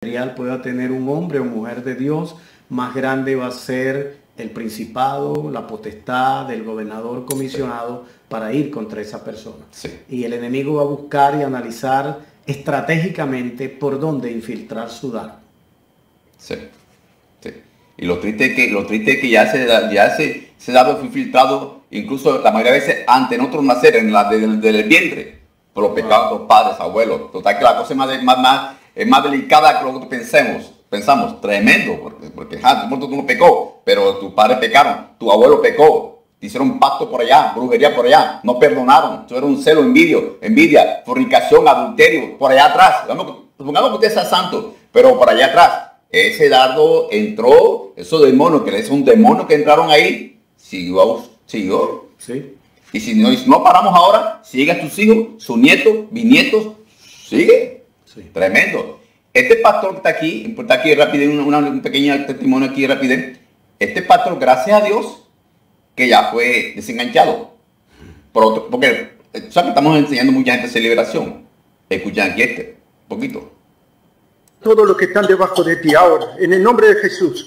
pueda tener un hombre o mujer de Dios, más grande va a ser el principado, la potestad del gobernador comisionado para ir contra esa persona. Sí. Y el enemigo va a buscar y analizar estratégicamente por dónde infiltrar su dardo. Sí, sí. Y lo triste es que ya ese dardo fue infiltrado, incluso la mayoría de veces antes de nosotros nacer, en la del vientre, por los pecados de los padres, abuelos. Total que la cosa es más delicada que lo que pensamos, tremendo, porque tú no pecó, pero tus padres pecaron, tu abuelo pecó, te hicieron un pacto por allá, brujería por allá, no perdonaron, tuvieron un celo, envidia, fornicación, adulterio, por allá atrás. Supongamos que usted sea santo, pero por allá atrás, ese dardo entró, esos demonios, que es un demonio que entraron ahí, siguió. Sí. Y si no paramos ahora, sigue a tus hijos, sus nietos, bisnietos, sigue. Sí. Tremendo. Este pastor que está aquí rápido, un pequeño testimonio aquí rápido. Este pastor, gracias a Dios, que ya fue desenganchado. Porque, ¿sabes? Estamos enseñando a mucha gente celebración. Escuchan aquí un poquito. Todos los que están debajo de ti ahora, en el nombre de Jesús.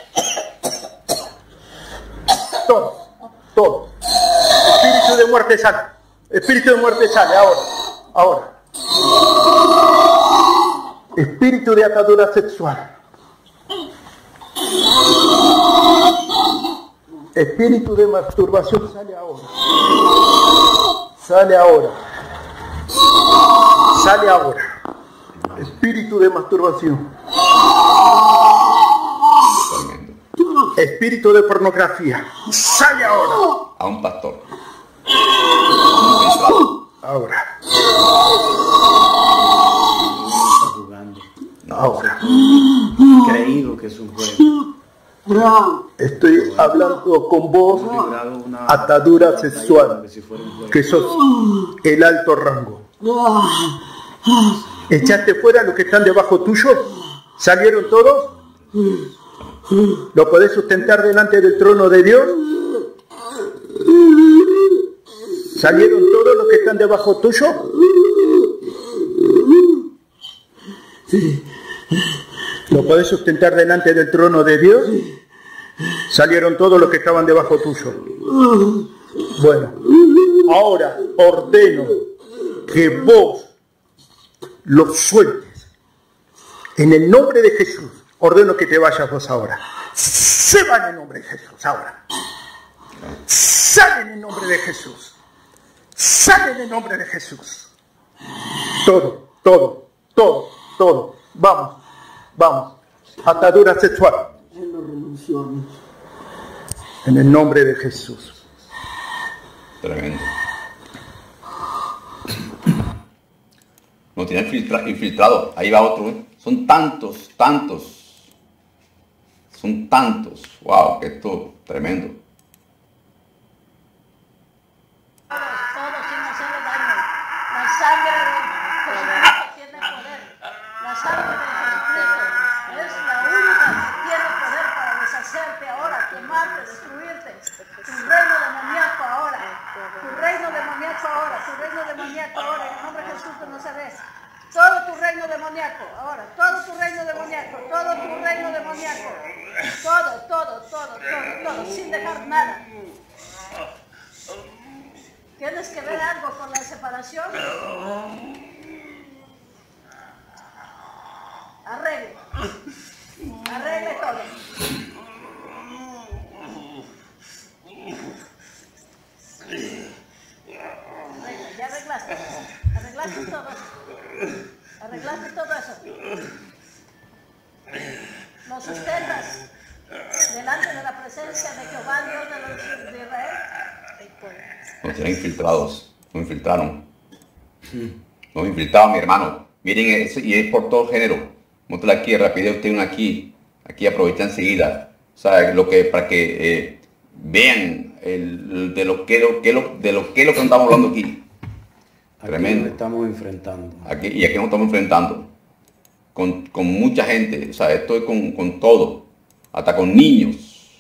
Todo. Espíritu de muerte sale. Espíritu de muerte sale ahora. Espíritu de atadura sexual. Espíritu de masturbación sale ahora. Sale ahora. Espíritu de masturbación. Espíritu de pornografía. Sale ahora. A un pastor. Ahora. Está jugando. Ahora. Creído que es un juego. Estoy hablando con vos, atadura sexual, que sos el alto rango. ¿Echaste fuera los que están debajo tuyo? ¿Salieron todos? ¿Lo podés sustentar delante del trono de Dios? ¿Salieron todos los que están debajo tuyo? ¿Lo podés sustentar delante del trono de Dios? ¿Salieron todos los que estaban debajo tuyo? Bueno, ahora ordeno que vos los sueltes. En el nombre de Jesús, ordeno que te vayas vos ahora. Se van en el nombre de Jesús ahora. Salen en el nombre de Jesús. Salen en el nombre de Jesús. Todo. Vamos. Atadura sexual. En el nombre de Jesús. Tremendo. Lo tienen infiltrado. Ahí va otro. Son tantos. Son tantos. Wow, que esto tremendo. Todo sin hacerle daño. La sangre de Jesucristo tiene poder. La sangre de Jesucristo es la única que tiene poder para deshacerte ahora, quemarte, destruirte. Tu reino demoníaco ahora. Tu reino demoníaco ahora. Tu reino demoníaco ahora. En el nombre de Jesús de Nazaret. Todo tu reino demoníaco ahora. Todo tu reino demoníaco. Todo tu reino demoníaco. Todo. Sin dejar nada. ¿Tienes que ver algo con la separación? Arregle todo. Ya arreglaste todo. Arreglaste todo eso. Lo sustentas delante de la presencia de Jehová, Dios de Israel. Nos tienen infiltrados. Nos infiltraron. Nos infiltraron, mi hermano. Miren, y es por todo género. Muéstrale aquí, rapidez, usted aquí. Aquí aprovecha enseguida. O sea, para que vean de lo que estamos hablando aquí. Tremendo. Nos estamos enfrentando. Aquí nos estamos enfrentando. Con mucha gente. O sea, esto es con todo. Hasta con niños.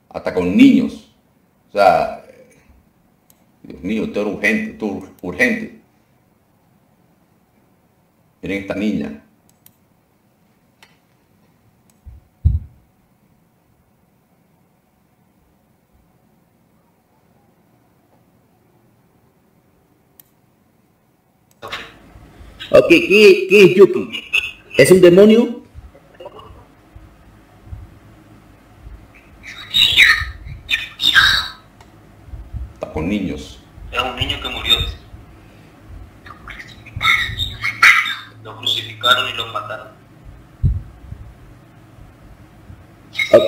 O sea, Dios mío, esto es urgente. Miren esta niña. Ok, ¿qué es Yuki? ¿Es un demonio? Está con niños. Es un niño que murió. Lo crucificaron y lo mataron. Ok.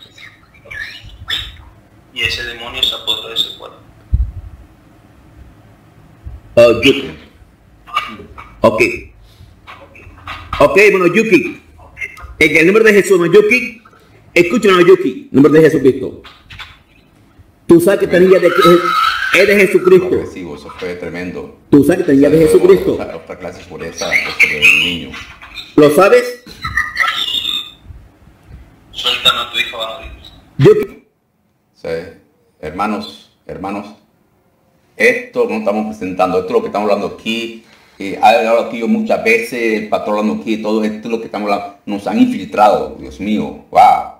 Y ese demonio se apoderó de ese cuerpo. Yuki. Ok. Ok, bueno, Yuki. En el nombre de Jesús, ¿no, Yuki? Escúchanos, Yuki. En nombre de Jesucristo. Tú sabes que tenía de que es de Jesucristo. Agresivo, eso fue tremendo. Tú sabes que tenía de Jesucristo. Otra clase por esa, del niño. ¿Lo sabes? Suéltame a tu hijo, va a morir. Yuki. Sí. Hermanos, esto no estamos presentando, esto es lo que estamos hablando aquí. Ha hablado aquí yo muchas veces, el patrón hablando aquí, todo esto es lo que estamos hablando. Nos han infiltrado, Dios mío, wow.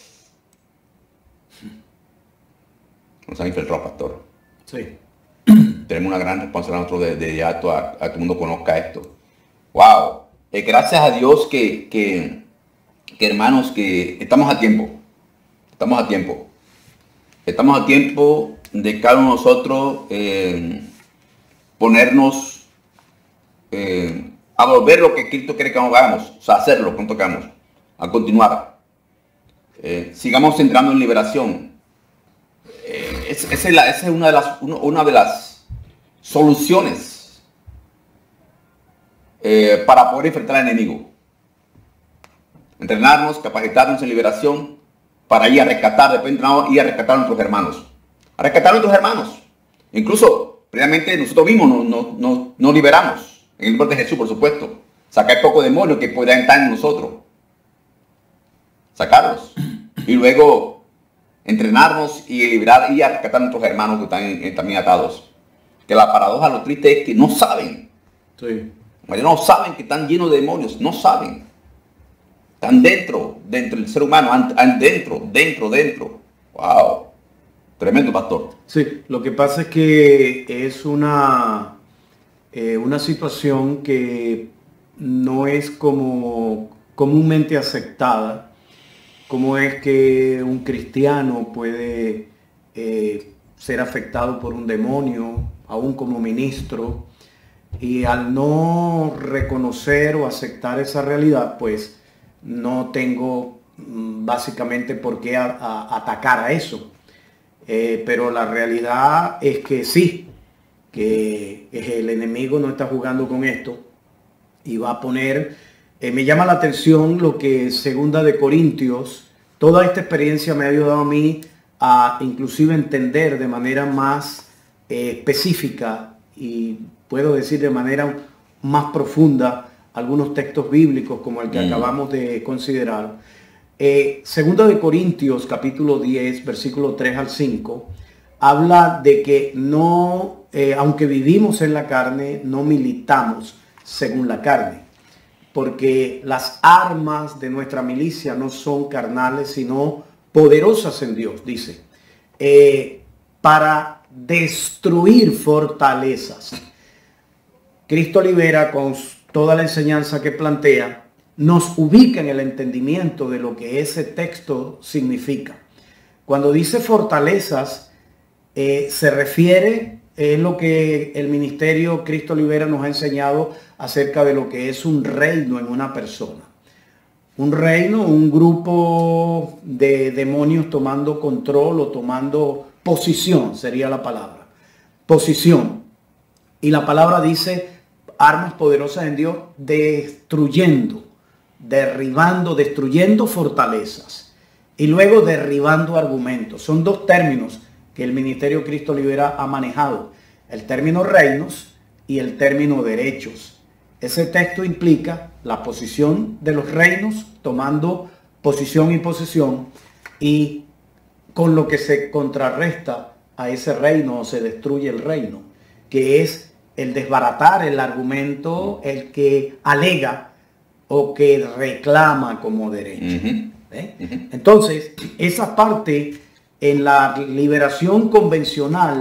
Nos han infiltrado, pastor. Sí. Tenemos una gran responsabilidad nosotros de ya a todo el mundo conozca esto. Wow. Gracias a Dios que hermanos, que estamos a tiempo. Estamos a tiempo. Estamos a tiempo de cada uno de nosotros ponernos a volver lo que Cristo quiere que hagamos, o sea, hacerlo cuando tocamos, a continuar. Sigamos entrando en liberación. Esa es una de las soluciones para poder enfrentar al enemigo. Entrenarnos, capacitarnos en liberación para ir a rescatar, después entrenamos, ir a rescatar a nuestros hermanos. A rescatar a nuestros hermanos. Incluso, previamente nosotros mismos nos liberamos. En el nombre de Jesús, por supuesto. Sacar poco demonio que pueda entrar en nosotros. Sacarlos. Y luego entrenarnos y liberar y a rescatar a nuestros hermanos que están también atados. Que la paradoja, lo triste es que no saben. Sí. No saben que están llenos de demonios. No saben. Están dentro del ser humano. Dentro. Wow. Tremendo, pastor. Sí, lo que pasa es que es una situación que no es como comúnmente aceptada. Cómo es que un cristiano puede ser afectado por un demonio, aún como ministro, y al no reconocer o aceptar esa realidad, pues no tengo básicamente por qué atacar a eso. Pero la realidad es que sí, que el enemigo no está jugando con esto y va a poner, me llama la atención lo que 2 de Corintios, toda esta experiencia me ha ayudado a mí a inclusive entender de manera más específica y puedo decir de manera más profunda algunos textos bíblicos como el que acabamos de considerar. 2 de Corintios capítulo 10 versículo 3 al 5 habla de que no, aunque vivimos en la carne, no militamos según la carne, porque las armas de nuestra milicia no son carnales sino poderosas en Dios, dice, para destruir fortalezas. Cristo libera con toda la enseñanza que plantea, nos ubica en el entendimiento de lo que ese texto significa. Cuando dice fortalezas, se refiere, es lo que el ministerio Cristo Libera nos ha enseñado acerca de lo que es un reino en una persona. Un reino, un grupo de demonios tomando control o tomando posición, sería la palabra. Posición. Y la palabra dice armas poderosas en Dios, destruyendo, derribando, destruyendo fortalezas y luego derribando argumentos. Son dos términos que el ministerio Cristo Libera ha manejado, el término reinos y el término derechos. Ese texto implica la posición de los reinos, tomando posición y posesión, y con lo que se contrarresta a ese reino o se destruye el reino, que es el desbaratar el argumento, el que alega o que reclama como derecho. Entonces, esa parte en la liberación convencional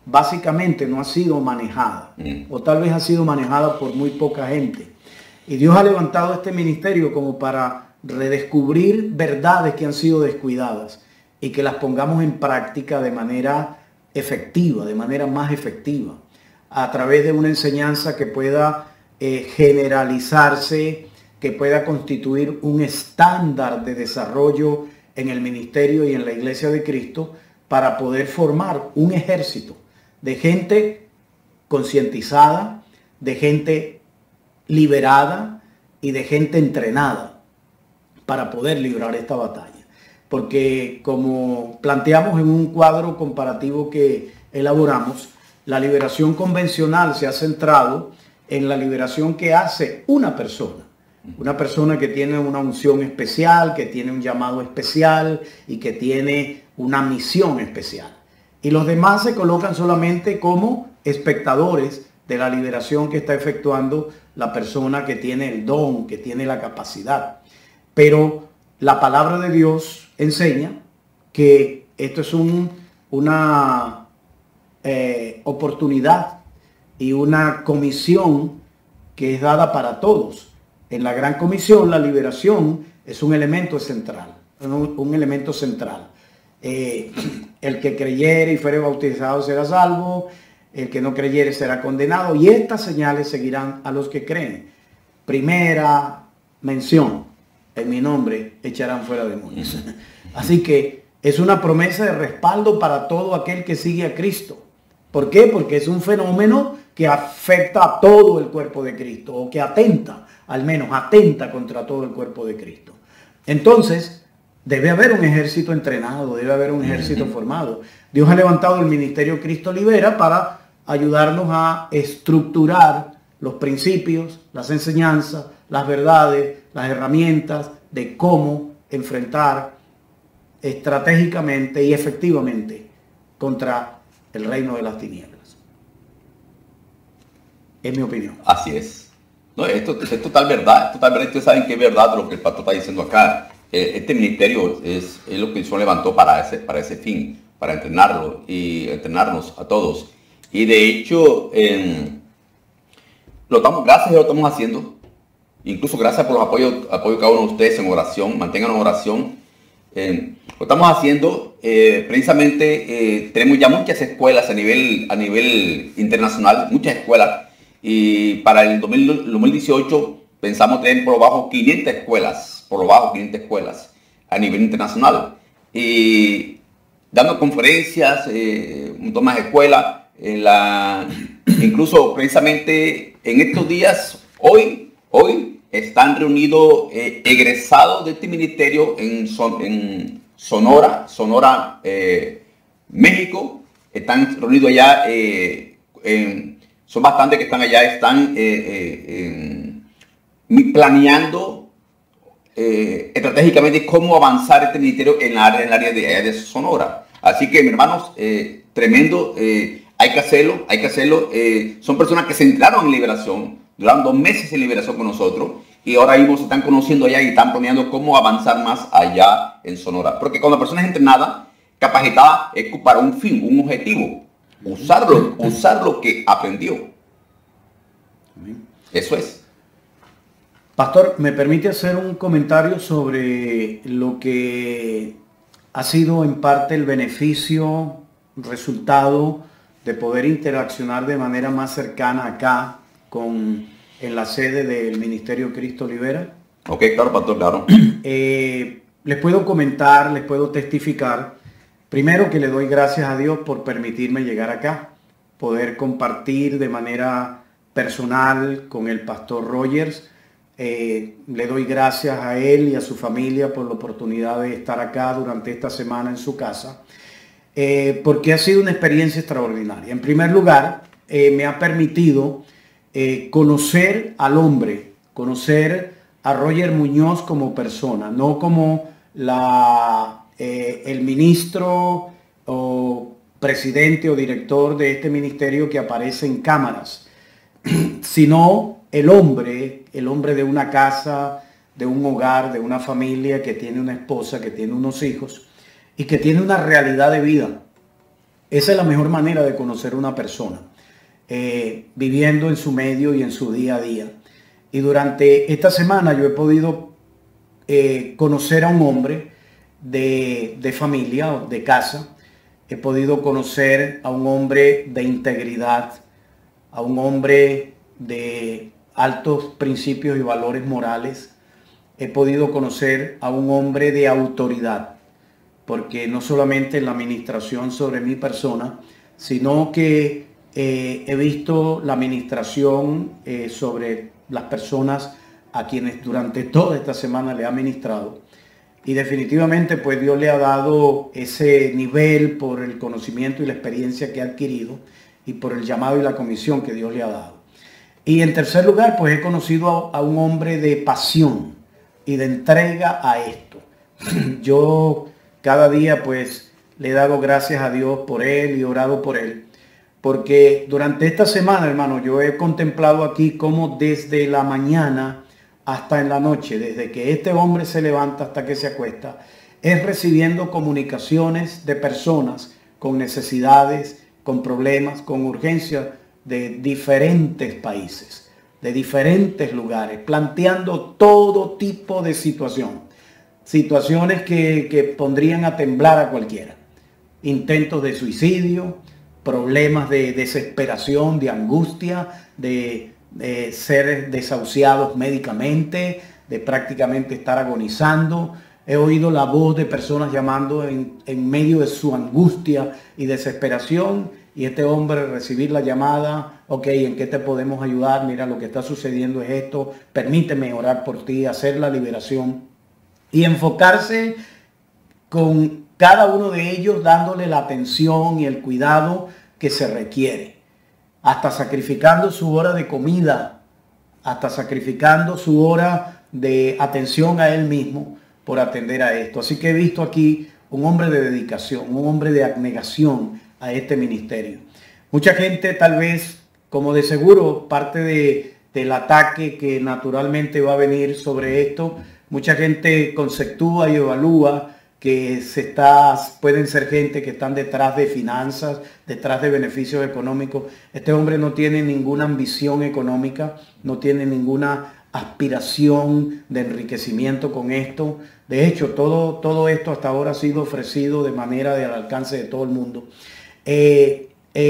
básicamente no ha sido manejada, o tal vez ha sido manejada por muy poca gente. Y Dios ha levantado este ministerio como para redescubrir verdades que han sido descuidadas y que las pongamos en práctica de manera efectiva, de manera más efectiva, a través de una enseñanza que pueda generalizarse, que pueda constituir un estándar de desarrollo en el ministerio y en la Iglesia de Cristo, para poder formar un ejército de gente concientizada, de gente liberada y de gente entrenada para poder librar esta batalla. Porque como planteamos en un cuadro comparativo que elaboramos, la liberación convencional se ha centrado en la liberación que hace una persona que tiene una unción especial, que tiene un llamado especial y que tiene una misión especial. Y los demás se colocan solamente como espectadores de la liberación que está efectuando la persona que tiene el don, que tiene la capacidad. Pero la palabra de Dios enseña que esto es una oportunidad y una comisión que es dada para todos. En la gran comisión, la liberación es un elemento central, un elemento central. El que creyere y fuere bautizado será salvo, el que no creyere será condenado, y estas señales seguirán a los que creen. Primera mención: en mi nombre echarán fuera demonios. Así que es una promesa de respaldo para todo aquel que sigue a Cristo. ¿Por qué? Porque es un fenómeno que afecta a todo el cuerpo de Cristo, o que atenta, al menos atenta contra todo el cuerpo de Cristo. Entonces, debe haber un ejército entrenado, debe haber un ejército formado. Dios ha levantado el ministerio Cristo Libera para ayudarnos a estructurar los principios, las enseñanzas, las verdades, las herramientas de cómo enfrentar estratégicamente y efectivamente contra el reino de las tinieblas. Es mi opinión. Así es. No, esto es total verdad. Ustedes saben que es verdad lo que el pastor está diciendo acá. Este ministerio es lo que Dios levantó para ese fin, para entrenarlo y entrenarnos a todos. Y de hecho, gracias a Dios lo estamos haciendo. Incluso gracias por los apoyos de cada uno de ustedes en oración. Mantengan en oración. Lo estamos haciendo. Precisamente tenemos ya muchas escuelas a nivel internacional, muchas escuelas. Y para el 2018 pensamos tener por lo bajo 500 escuelas a nivel internacional. Y dando conferencias, un montón más de escuelas. Incluso precisamente en estos días, hoy están reunidos egresados de este ministerio en Sonora, México. Están reunidos allá, son bastantes que están allá, están planeando estratégicamente cómo avanzar este ministerio en el área de Sonora. Así que, mis hermanos, tremendo, hay que hacerlo. Son personas que se entraron en liberación, duraron 2 meses en liberación con nosotros, y ahora mismo se están conociendo allá y están planeando cómo avanzar más allá en Sonora. Porque cuando la persona es entrenada, capacitada, es para un fin, un objetivo, usar lo que aprendió. Eso es. Pastor, ¿me permite hacer un comentario sobre lo que ha sido en parte el beneficio, resultado de poder interaccionar de manera más cercana acá en la sede del Ministerio Cristo Libera? Ok, claro, pastor, claro. Les puedo comentar, les puedo testificar, primero, que le doy gracias a Dios por permitirme llegar acá, poder compartir de manera personal con el pastor Rogers. Le doy gracias a él y a su familia por la oportunidad de estar acá durante esta semana en su casa, porque ha sido una experiencia extraordinaria. En primer lugar, me ha permitido conocer al hombre, conocer a Roger Muñoz como persona, no como el ministro o presidente o director de este ministerio que aparece en cámaras, sino el hombre de una casa, de un hogar, de una familia que tiene una esposa, que tiene unos hijos y que tiene una realidad de vida. Esa es la mejor manera de conocer una persona, viviendo en su medio y en su día a día. Y durante esta semana yo he podido conocer a un hombre de familia, de casa. He podido conocer a un hombre de integridad, a un hombre de altos principios y valores morales. He podido conocer a un hombre de autoridad, porque no solamente en la administración sobre mi persona, sino que he visto la administración sobre las personas a quienes durante toda esta semana le ha ministrado. Y definitivamente pues Dios le ha dado ese nivel por el conocimiento y la experiencia que ha adquirido y por el llamado y la comisión que Dios le ha dado. Y en tercer lugar pues he conocido a un hombre de pasión y de entrega a esto. Yo cada día pues le he dado gracias a Dios por él y orado por él. Porque durante esta semana, hermano, yo he contemplado aquí cómo desde la mañana hasta en la noche, desde que este hombre se levanta hasta que se acuesta, es recibiendo comunicaciones de personas con necesidades, con problemas, con urgencias de diferentes países, de diferentes lugares, planteando todo tipo de situaciones que pondrían a temblar a cualquiera. Intentos de suicidio, problemas de desesperación, de angustia, de ser desahuciados médicamente, de prácticamente estar agonizando. He oído la voz de personas llamando en medio de su angustia y desesperación, y este hombre recibir la llamada: ok, ¿en qué te podemos ayudar? Mira, lo que está sucediendo es esto, permíteme orar por ti, hacer la liberación, y enfocarse con cada uno de ellos, dándole la atención y el cuidado que se requiere, hasta sacrificando su hora de comida, hasta sacrificando su hora de atención a él mismo por atender a esto. Así que he visto aquí un hombre de dedicación, un hombre de abnegación a este ministerio. Mucha gente tal vez, como de seguro, parte del ataque que naturalmente va a venir sobre esto, mucha gente conceptúa y evalúa que pueden ser gente que están detrás de finanzas, detrás de beneficios económicos. Este hombre no tiene ninguna ambición económica, no tiene ninguna aspiración de enriquecimiento con esto. De hecho, todo esto hasta ahora ha sido ofrecido de manera al alcance de todo el mundo. He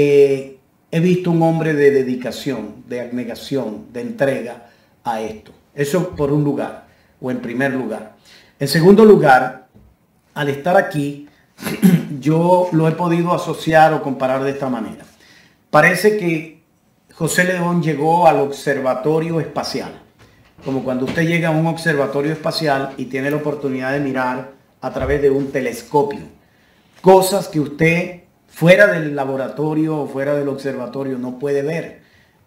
visto un hombre de dedicación, de abnegación, de entrega a esto. Eso por un lugar, o en primer lugar. En segundo lugar, al estar aquí, yo lo he podido asociar o comparar de esta manera. Parece que José León llegó al observatorio espacial, como cuando usted llega a un observatorio espacial y tiene la oportunidad de mirar a través de un telescopio, cosas que usted fuera del laboratorio o fuera del observatorio no puede ver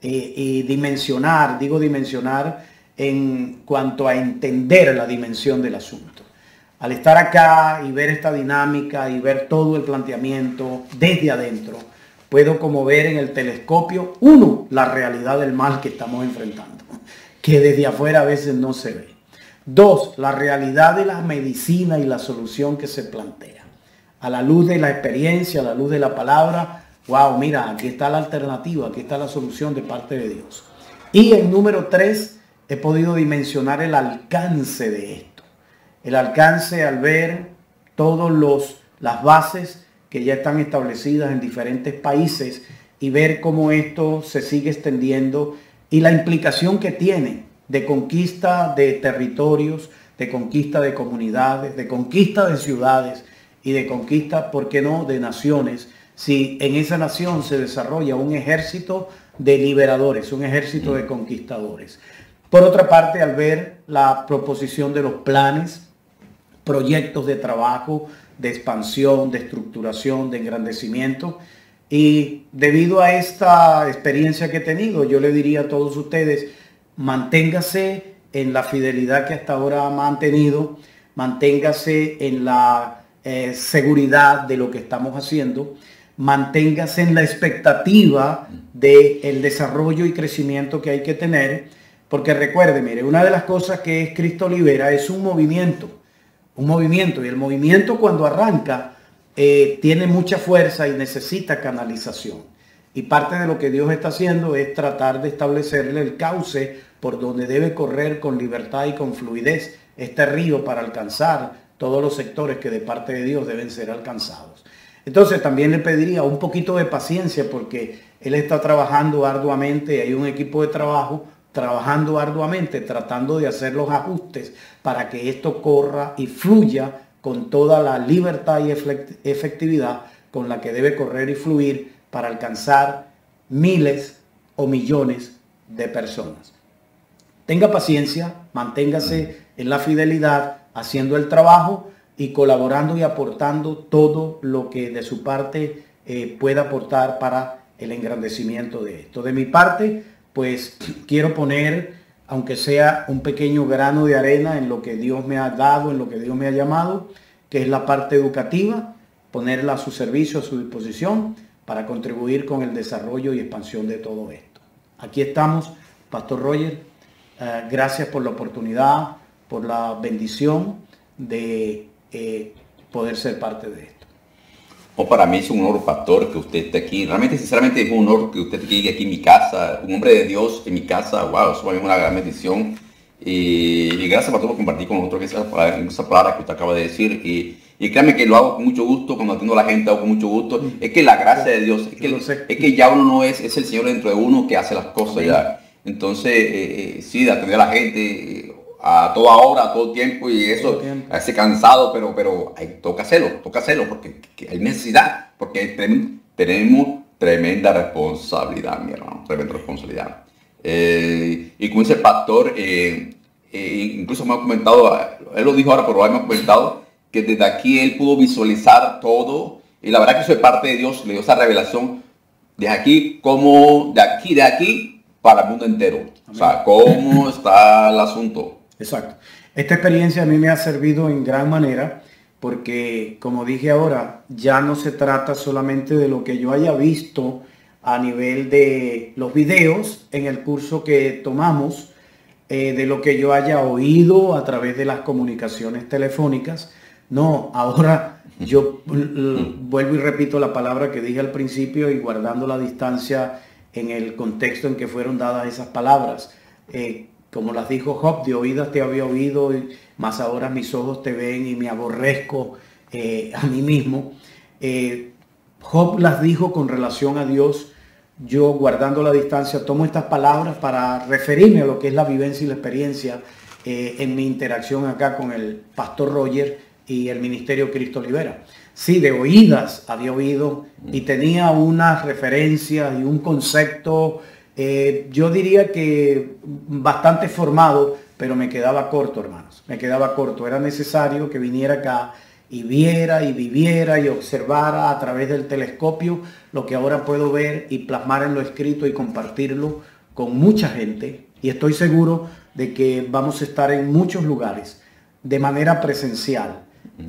y dimensionar, digo dimensionar en cuanto a entender la dimensión del asunto. Al estar acá y ver esta dinámica y ver todo el planteamiento desde adentro, puedo como ver en el telescopio, uno, la realidad del mal que estamos enfrentando, que desde afuera a veces no se ve. Dos, la realidad de la medicina y la solución que se plantea. A la luz de la experiencia, a la luz de la palabra, wow, mira, aquí está la alternativa, aquí está la solución de parte de Dios. Y en número 3, he podido dimensionar el alcance de esto. El alcance al ver todas las bases que ya están establecidas en diferentes países y ver cómo esto se sigue extendiendo y la implicación que tiene de conquista de territorios, de conquista de comunidades, de conquista de ciudades y de conquista, ¿por qué no?, de naciones. Si en esa nación se desarrolla un ejército de liberadores, un ejército de conquistadores. Por otra parte, al ver la proposición de los planes, proyectos de trabajo, de expansión, de estructuración, de engrandecimiento. Y debido a esta experiencia que he tenido, yo le diría a todos ustedes, manténgase en la fidelidad que hasta ahora ha mantenido, manténgase en la seguridad de lo que estamos haciendo, manténgase en la expectativa del desarrollo y crecimiento que hay que tener, porque recuerde, mire, una de las cosas que es Cristo Libera es un movimiento, y el movimiento cuando arranca tiene mucha fuerza y necesita canalización. Y parte de lo que Dios está haciendo es tratar de establecerle el cauce por donde debe correr con libertad y con fluidez este río para alcanzar todos los sectores que de parte de Dios deben ser alcanzados. Entonces también le pediría un poquito de paciencia porque él está trabajando arduamente, hay un equipo de trabajo trabajando arduamente, tratando de hacer los ajustes para que esto corra y fluya con toda la libertad y efectividad con la que debe correr y fluir para alcanzar miles o millones de personas. Tenga paciencia, manténgase en la fidelidad, haciendo el trabajo y colaborando y aportando todo lo que de su parte pueda aportar para el engrandecimiento de esto. De mi parte, pues quiero poner, aunque sea un pequeño grano de arena en lo que Dios me ha dado, en lo que Dios me ha llamado, que es la parte educativa, ponerla a su servicio, a su disposición, para contribuir con el desarrollo y expansión de todo esto. Aquí estamos, Pastor Roger. Gracias por la oportunidad, por la bendición de poder ser parte de esto. Para mí es un honor, pastor, que usted esté aquí. Realmente, sinceramente, es un honor que usted esté aquí en mi casa, un hombre de Dios en mi casa. Wow, eso es una gran bendición. Y gracias, pastor, por compartir con nosotros esa palabra que usted acaba de decir. Y créanme que lo hago con mucho gusto, cuando atiendo a la gente, hago con mucho gusto. Es que la gracia de Dios, es que ya uno no es el Señor dentro de uno que hace las cosas ya. Entonces, sí, de atender a la gente a toda hora, a todo tiempo, y eso hace cansado, pero toca hacerlo porque hay necesidad, porque tenemos tremenda responsabilidad, mi hermano, tremenda responsabilidad. Y como dice el pastor, incluso me ha comentado, él lo dijo ahora, pero me ha comentado que desde aquí él pudo visualizar todo, y la verdad que eso es parte de Dios, le dio esa revelación de aquí, como de aquí para el mundo entero. Amén. O sea, cómo está el asunto. Exacto. Esta experiencia a mí me ha servido en gran manera porque, como dije ahora, ya no se trata solamente de lo que yo haya visto a nivel de los videos en el curso que tomamos, de lo que yo haya oído a través de las comunicaciones telefónicas. No, ahora yo vuelvo y repito la palabra que dije al principio y guardando la distancia en el contexto en que fueron dadas esas palabras. Como las dijo Job, de oídas te había oído, mas ahora mis ojos te ven y me aborrezco a mí mismo. Job las dijo con relación a Dios. Yo, guardando la distancia, tomo estas palabras para referirme a lo que es la vivencia y la experiencia en mi interacción acá con el Pastor Roger y el Ministerio Cristo Libera. Sí, de oídas había oído y tenía unas referencias y un concepto, yo diría que bastante formado, pero me quedaba corto, hermanos. Me quedaba corto. Era necesario que viniera acá y viera y viviera y observara a través del telescopio lo que ahora puedo ver y plasmar en lo escrito y compartirlo con mucha gente. Y estoy seguro de que vamos a estar en muchos lugares de manera presencial,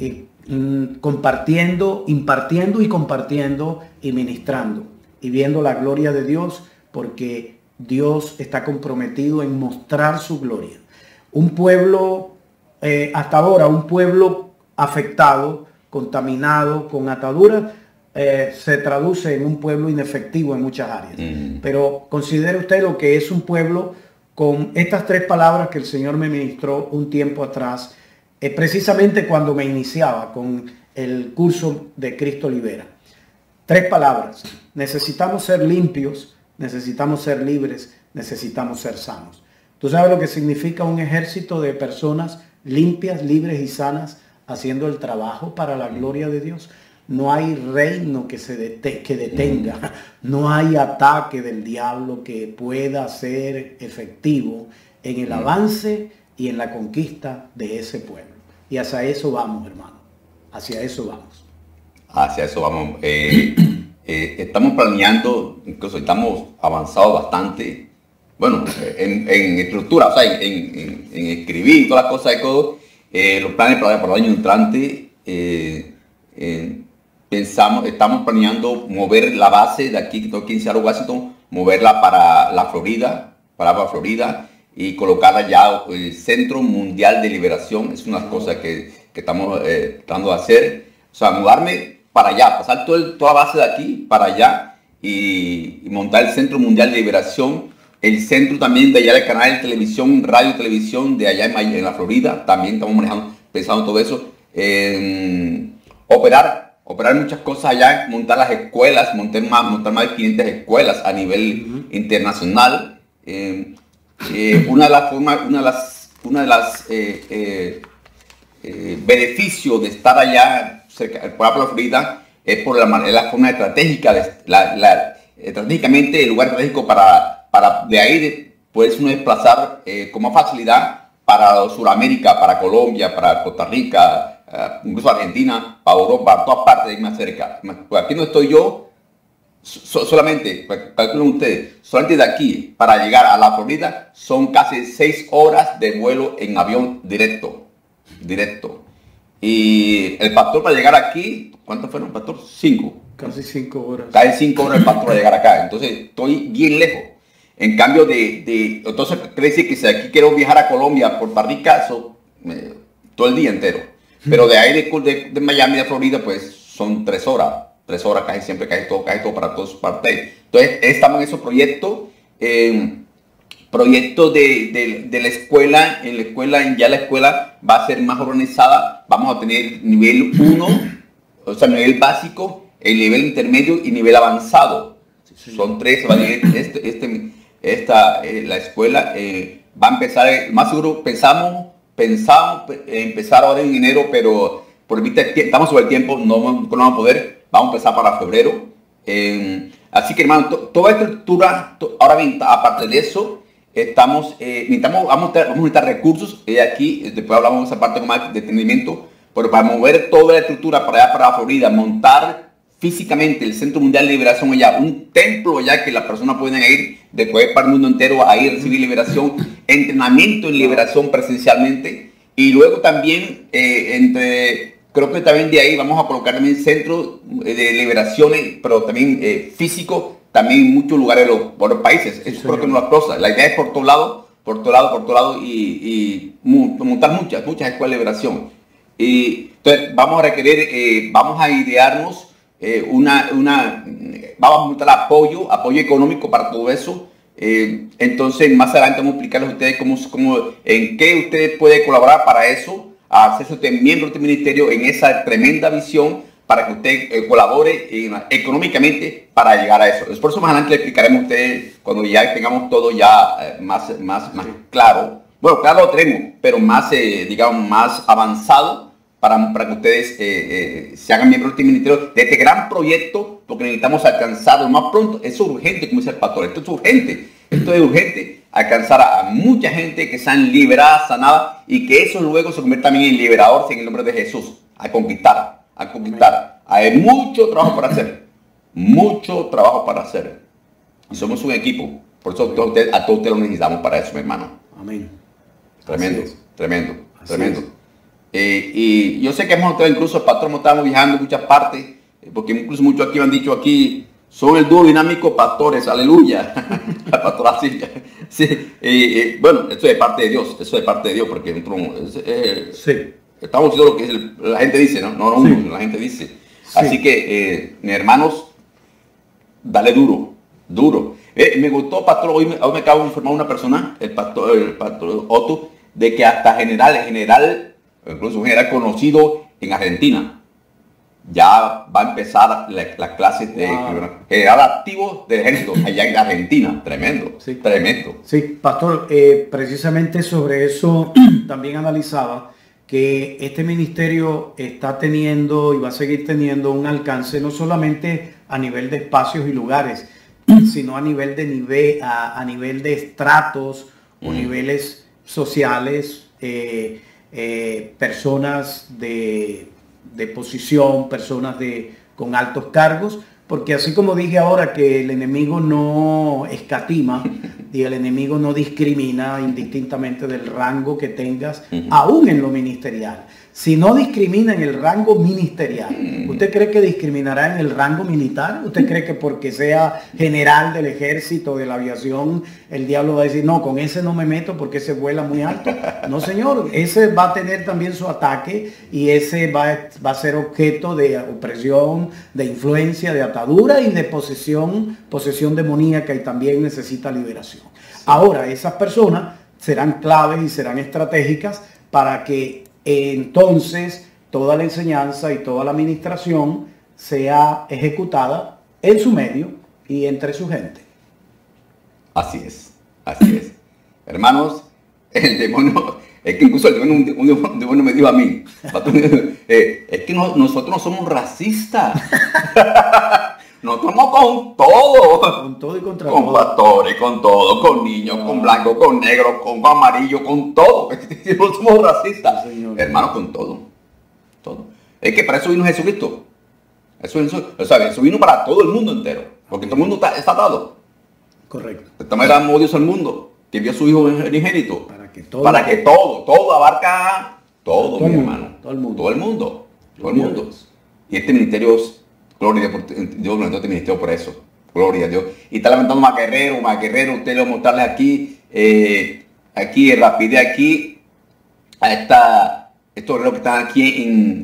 compartiendo, impartiendo y compartiendo y ministrando y viendo la gloria de Dios, porque Dios está comprometido en mostrar su gloria. Un pueblo, hasta ahora, un pueblo afectado, contaminado, con ataduras, se traduce en un pueblo inefectivo en muchas áreas. Pero considere usted lo que es un pueblo con estas tres palabras que el Señor me ministró un tiempo atrás, precisamente cuando me iniciaba con el curso de Cristo Libera. Tres palabras: necesitamos ser limpios, necesitamos ser libres, necesitamos ser sanos. ¿Tú sabes lo que significa un ejército de personas limpias, libres y sanas haciendo el trabajo para la gloria de Dios? No hay reino que detenga, no hay ataque del diablo que pueda ser efectivo en el avance y en la conquista de ese pueblo. Y hacia eso vamos, hermano. Hacia eso vamos. Hacia eso vamos. Estamos planeando, incluso estamos avanzados bastante, bueno, en estructura, o sea, en escribir todas las cosas y todo. Los planes para el año entrante, estamos planeando mover la base de aquí en Seattle, Washington, moverla para la Florida, y colocarla ya el Centro Mundial de Liberación. Es una cosa que estamos tratando de hacer. O sea, mudarme para allá, pasar toda la base de aquí para allá y montar el Centro Mundial de Liberación, el centro también de allá del canal de televisión, radio televisión de allá en la Florida, también estamos manejando, pensando todo eso, operar muchas cosas allá, montar las escuelas, montar más de 500 escuelas a nivel internacional. Una de las beneficios de estar allá cerca de la Florida es por la forma estratégica, estratégicamente el lugar estratégico para de ahí puedes uno desplazar con más facilidad para Sudamérica, para Colombia, para Costa Rica, incluso Argentina, para Europa, para todas partes de ahí más cerca. Pues aquí no estoy yo, solamente, calculen ustedes, solamente de aquí para llegar a la Florida son casi 6 horas de vuelo en avión directo. Y el pastor para llegar aquí, ¿cuántos fueron, pastor? 5. Casi 5 horas. Casi 5 horas el pastor para llegar acá. Entonces estoy bien lejos. En cambio entonces quiere decir que si aquí quiero viajar a Colombia, Puerto Rica, todo el día entero. Pero de ahí de Miami, de Florida, pues son 3 horas. 3 horas casi todo para todas partes. Entonces estamos en esos proyectos. Proyectos de la escuela. Ya la escuela va a ser más organizada. Vamos a tener nivel 1, o sea, nivel básico, el nivel intermedio y nivel avanzado. Son 3, va a dividir la escuela va a empezar, más seguro pensamos empezar ahora en enero, pero por estamos sobre el tiempo, no vamos a poder, vamos a empezar para febrero. Así que hermano, toda estructura, ahora bien, aparte de eso, vamos a necesitar recursos, aquí, después hablamos de esa parte con más detenimiento, pero para mover toda la estructura para allá, para la Florida, montar físicamente el Centro Mundial de Liberación allá, un templo allá que las personas pueden ir después para el mundo entero a ir a recibir liberación, entrenamiento en liberación presencialmente, y luego también creo que también de ahí vamos a colocar también centros de liberaciones, pero también físico, también en muchos lugares de los países. Eso creo que no las cosas. La idea es por todo lado y montar muchas escuelas de liberación. Y entonces vamos a requerir, vamos a idearnos vamos a montar apoyo económico para todo eso. Entonces más adelante vamos a explicarles a ustedes en qué ustedes pueden colaborar para eso, a hacerse usted miembro de este ministerio en esa tremenda visión para que usted colabore económicamente para llegar a eso. Por eso más adelante le explicaremos a ustedes cuando ya tengamos todo ya más claro. Bueno, claro lo tenemos, pero más, digamos, más avanzado para que ustedes se hagan miembros de este ministerio, de este gran proyecto, porque necesitamos alcanzarlo más pronto. Es urgente, como dice el pastor, esto es urgente, alcanzar a mucha gente que sean liberadas, sanadas, y que eso luego se convierta también en liberadores en el nombre de Jesús, a conquistar. Hay mucho trabajo para hacer, y somos un equipo, por eso a todos ustedes lo necesitamos para eso, mi hermano. Amén. Tremendo. Y yo sé que hemos estado, incluso el pastor, estamos viajando en muchas partes, porque incluso muchos aquí me han dicho aquí, son el dúo dinámico pastores, aleluya. La pastora Silvia. Sí, bueno, eso es de parte de Dios, porque estamos diciendo lo que la gente dice, no, la gente dice. Sí. Así que, mis hermanos, dale duro. Me gustó, pastor, hoy me acabo de informar una persona, el pastor Otto, de que hasta incluso un general conocido en Argentina, ya va a empezar las clases de general activo del ejército allá en Argentina. Tremendo. Sí, pastor, precisamente sobre eso también analizaba que este ministerio está teniendo y va a seguir teniendo un alcance no solamente a nivel de espacios y lugares, sino a nivel de estratos o niveles sociales, personas de posición, personas con altos cargos, porque así como dije ahora que el enemigo no escatima y el enemigo no discrimina indistintamente del rango que tengas, aún en lo ministerial. Si no discrimina en el rango ministerial, ¿usted cree que discriminará en el rango militar? ¿Usted cree que porque sea general del ejército, de la aviación, el diablo va a decir, no, con ese no me meto porque ese vuela muy alto? No, señor, ese va a tener también su ataque y ese va a ser objeto de opresión, de influencia, de atadura y de posesión demoníaca, y también necesita liberación. Ahora, esas personas serán claves y serán estratégicas para que entonces toda la enseñanza y toda la administración sea ejecutada en su medio y entre su gente. Así es, así es. Hermanos, el demonio, es que incluso el demonio me dijo a mí, es que nosotros no somos racistas. Nosotros estamos con todo. Con todo y contra con todo. pastores, con todo, con niños, con blancos, con negros, con amarillos, con todo. No somos racistas. Sí, señor. Hermanos, con todo. Todo. Es que para eso vino Jesucristo. Eso vino para todo el mundo entero. Porque todo el mundo está atado. Correcto. De esta manera amó Dios al mundo, que envió a su Hijo unigénito. Para que todo. Para que todo abarca todo, mi el mundo, hermano. todo el mundo. Todo el mundo. Todo el Gloria a mundo. Dios. Y este ministerio es, gloria a Dios, Dios levantó este ministerio por eso. Gloria a Dios. Y está levantando más guerreros. Usted le va a mostrarles aquí, rapidez aquí, a estos guerreros que están aquí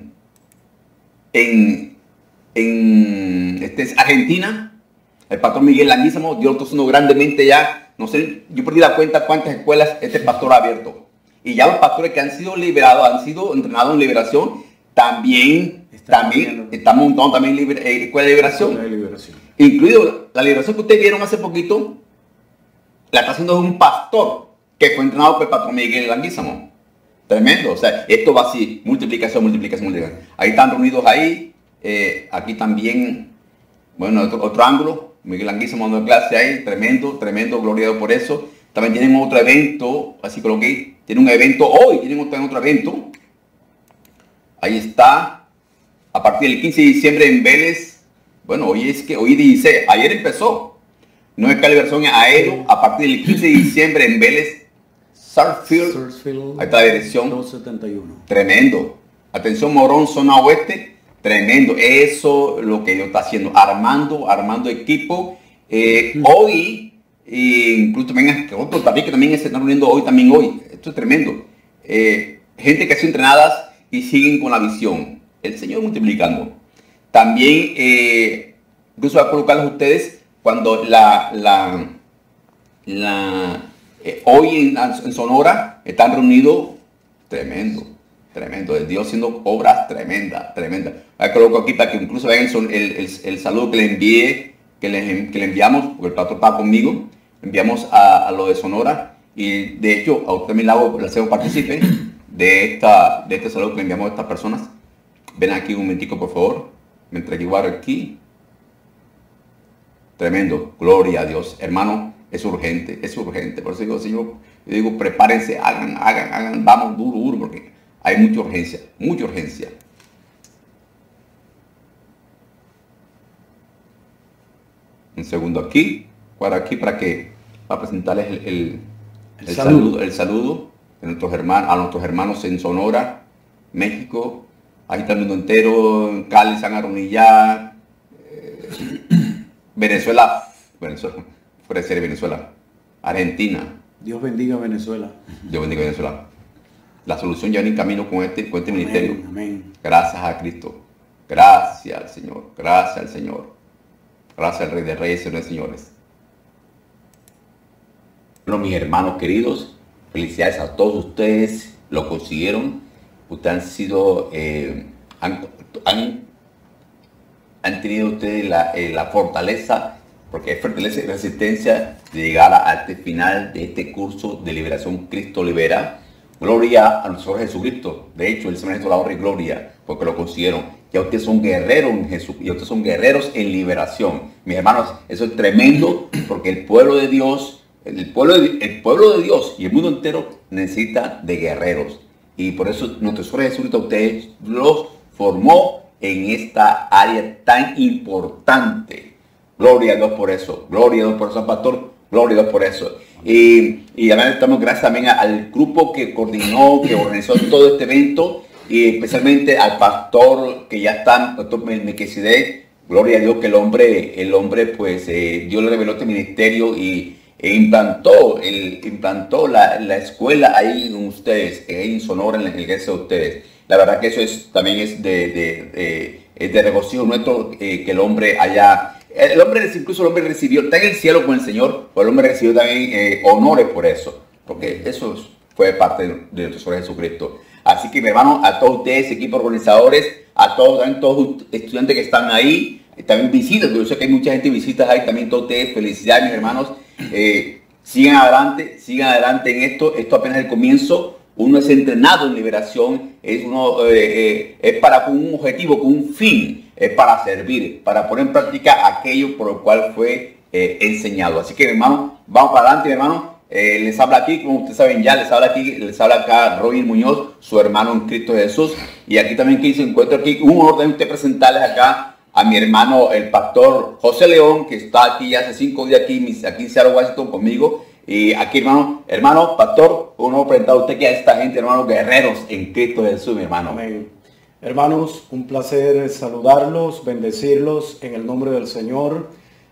en Argentina. El pastor Miguel Languízamo, Dios lo está haciendo grandemente ya. No sé, yo perdí la cuenta cuántas escuelas este pastor ha abierto. Y ya los pastores que han sido liberados, han sido entrenados en liberación, también estamos montando también escuela de liberación. Incluido la liberación que ustedes vieron hace poquito, la está haciendo un pastor que fue entrenado por el pastor Miguel Languízamo. Tremendo. O sea, esto va así, multiplicación. Ahí están reunidos ahí. Aquí también, bueno, otro ángulo. Miguel Languízamo dando clase ahí, tremendo, gloria a Dios por eso. También tienen otro evento, así coloqué, tienen un evento hoy, tienen otro evento. Ahí está, a partir del 15 de diciembre en Vélez. Bueno, hoy 16, ayer empezó. No es calibración aéreo, a partir del 15 de diciembre en Vélez, Sarsfield. Ahí está la dirección. 271. Tremendo. Atención, Morón, zona oeste. Tremendo, eso es lo que Dios está haciendo, armando equipo. Hoy, incluso también que también se están reuniendo hoy. Esto es tremendo. Gente que ha sido entrenadas y siguen con la visión. El Señor multiplicando. También, incluso voy a colocarles a ustedes cuando hoy en Sonora están reunidos. Tremendo, de Dios haciendo obras tremendas. Ahí coloco aquí para que incluso vean el saludo que le envié, que le enviamos, porque el pastor estaba conmigo, enviamos a lo de Sonora, y de hecho a usted también le hacemos partícipe de este saludo que le enviamos a estas personas. Ven aquí un momentico, por favor, mientras yo guardo aquí. Tremendo, gloria a Dios, hermano, es urgente, por eso digo, Señor, yo digo, prepárense, hagan, vamos duro, porque hay mucha urgencia. Un segundo aquí para presentarles el saludo de a nuestros hermanos en Sonora, México. Ahí está el mundo entero, Cali, San Aronilla, Venezuela, puede ser Venezuela, Argentina. Dios bendiga a Venezuela. La solución ya viene en camino con este ministerio. Amén. Gracias a Cristo. Gracias al Señor. Gracias al Rey de Reyes y de Señores. Bueno, mis hermanos queridos, felicidades a todos ustedes. Lo consiguieron. Ustedes han sido, han tenido ustedes la fortaleza, porque hay fortaleza y resistencia de llegar a este final de este curso de liberación. Cristo libera. Gloria a nuestro Jesucristo. De hecho, Él se merece la honra y gloria porque lo consiguieron. Ya ustedes son guerreros en Jesús y ustedes son guerreros en liberación. Mis hermanos, eso es tremendo porque el pueblo de Dios, el pueblo de Dios y el mundo entero necesita de guerreros. Y por eso nuestro Señor Jesucristo a ustedes los formó en esta área tan importante. Gloria a Dios por eso. Gloria a Dios por eso, pastor. Gloria a Dios por eso. Y también estamos gracias también al grupo que coordinó, que organizó todo este evento. y especialmente al pastor que ya está, pastor Melquisedec. Gloria a Dios que el hombre pues Dios le reveló este ministerio y implantó la escuela ahí en ustedes, en Sonora, en la iglesia de ustedes. La verdad que eso también es de regocijo nuestro, que el hombre haya, incluso el hombre recibió, está en el cielo con el Señor, pero el hombre recibió también honores por eso, porque eso fue parte de nuestro Señor Jesucristo. Así que, mi hermano, a todos ustedes, equipos organizadores, a todos estudiantes que están ahí, también visitas, yo sé que hay mucha gente visita ahí, también todos ustedes, felicidades, mis hermanos. Sigan adelante en esto apenas es el comienzo. Uno es entrenado en liberación, es para con un objetivo, con un fin, es para servir, para poner en práctica aquello por lo cual fue enseñado. Así que, mi hermano, vamos para adelante, mi hermano. Les habla aquí, como ustedes saben ya, les habla acá Roger Muñoz, su hermano en Cristo Jesús. Y aquí también que se encuentra aquí, un honor de usted presentarles acá a mi hermano, el pastor José León, que está aquí hace 5 días aquí en Seattle, Washington conmigo. Y aquí, hermano, pastor, uno presentado a usted que a esta gente, hermanos, guerreros en Cristo Jesús, mi hermano. Amén. Hermanos, un placer saludarlos, bendecirlos en el nombre del Señor,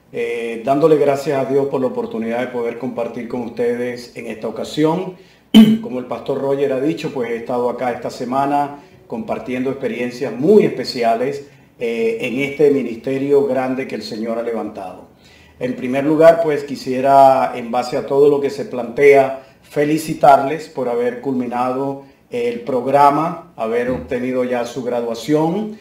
dándole gracias a Dios por la oportunidad de poder compartir con ustedes en esta ocasión. Como el pastor Roger ha dicho, pues he estado acá esta semana compartiendo experiencias muy especiales en este ministerio grande que el Señor ha levantado. En primer lugar, pues quisiera, en base a todo lo que se plantea, felicitarles por haber culminado el programa, haber obtenido ya su graduación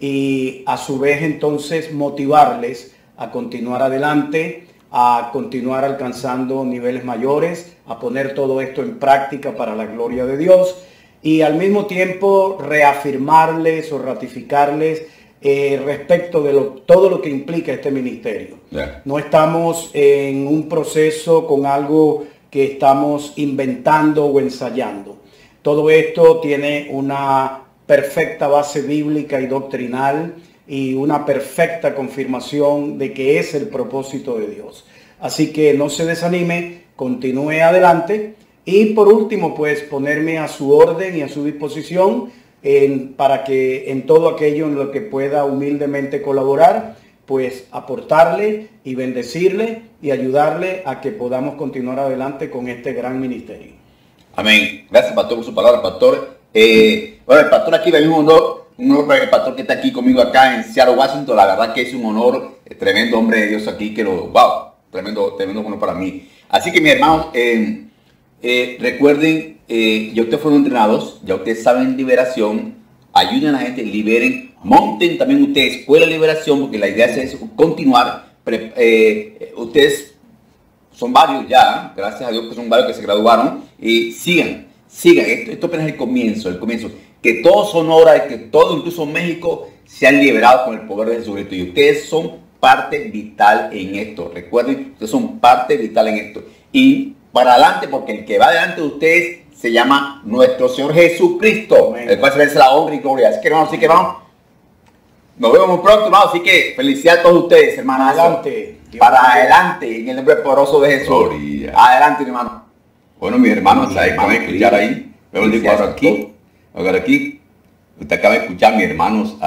y a su vez entonces motivarles a continuar adelante, a continuar alcanzando niveles mayores, a poner todo esto en práctica para la gloria de Dios y al mismo tiempo reafirmarles o ratificarles respecto de todo lo que implica este ministerio. Yeah. No estamos en un proceso con algo que estamos inventando o ensayando. Todo esto tiene una perfecta base bíblica y doctrinal y una perfecta confirmación de que es el propósito de Dios. Así que no se desanime, continúe adelante y por último pues ponerme a su orden y a su disposición para que en todo aquello en lo que pueda humildemente colaborar, pues aportarle y bendecirle y ayudarle a que podamos continuar adelante con este gran ministerio. Amén. Gracias, pastor, por su palabra, pastor. Bueno, el pastor aquí, un honor para el pastor que está aquí conmigo acá en Seattle, Washington. La verdad que es un honor, tremendo hombre de Dios aquí, tremendo honor para mí. Así que, mis hermanos, recuerden, ya ustedes fueron entrenados, ya ustedes saben liberación, ayuden a la gente, liberen, monten también ustedes escuela de liberación, porque la idea es continuar. Ustedes son varios ya, gracias a Dios que son varios que se graduaron, y sigan, esto apenas es el comienzo, que todo Sonora, que todo incluso México sean liberados con el poder de Jesucristo, y ustedes son parte vital en esto. Recuerden, ustedes son parte vital en esto, y para adelante, porque el que va delante de ustedes se llama nuestro Señor Jesucristo, amén, el cual se merece la honra y gloria. Así que hermanos, nos vemos muy pronto, hermanos. Así que felicidades a todos ustedes, hermanos. Adelante. Para adelante, en el nombre poderoso de Jesús. Gloria. Adelante, hermano. Bueno, mis hermanos, pueden escuchar ahí. Vemos el cuadro aquí. Aquí. Usted acaba de escuchar, mis hermanos,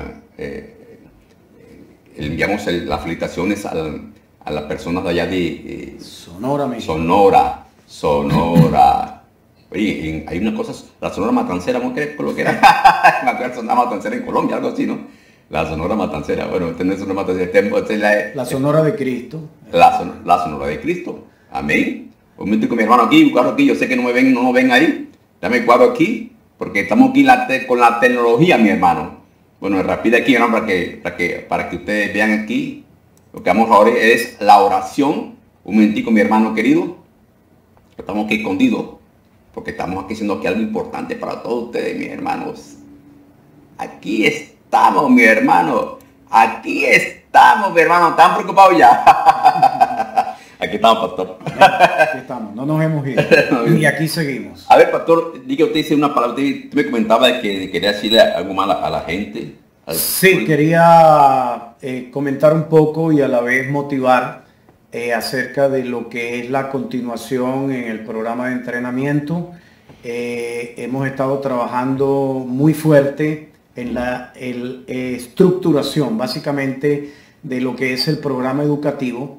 enviamos las felicitaciones a las personas de allá de Sonora, México. Sonora. Oye, hay unas cosas, la Sonora Matancera, ¿cómo crees por lo que era? Me acuerdo, Sonora Matancera en Colombia, algo así, ¿no? La Sonora Matancera, bueno, esta no es Sonora Matancera, la Sonora de Cristo. La Sonora de Cristo, amén. Un momento con mi hermano aquí, un cuadro aquí, yo sé que no nos ven ahí, dame el cuadro aquí, porque estamos aquí con la tecnología, mi hermano. Bueno, rápido aquí, hermano, para que ustedes vean aquí, lo que vamos ahora es la oración. Un momentico, mi hermano querido, estamos aquí escondidos, porque estamos aquí haciendo aquí algo importante para todos ustedes, mis hermanos. Aquí estamos, mi hermano. Aquí estamos, mi hermano. ¿Están preocupados ya? Aquí estamos, pastor. Aquí estamos, no nos hemos ido. Y aquí seguimos. A ver, pastor, diga usted dice una palabra. Usted me comentaba de que quería decirle algo más a la gente. Sí, quería comentar un poco y a la vez motivar acerca de lo que es la continuación en el programa de entrenamiento. hemos estado trabajando muy fuerte en la estructuración, básicamente, de lo que es el programa educativo.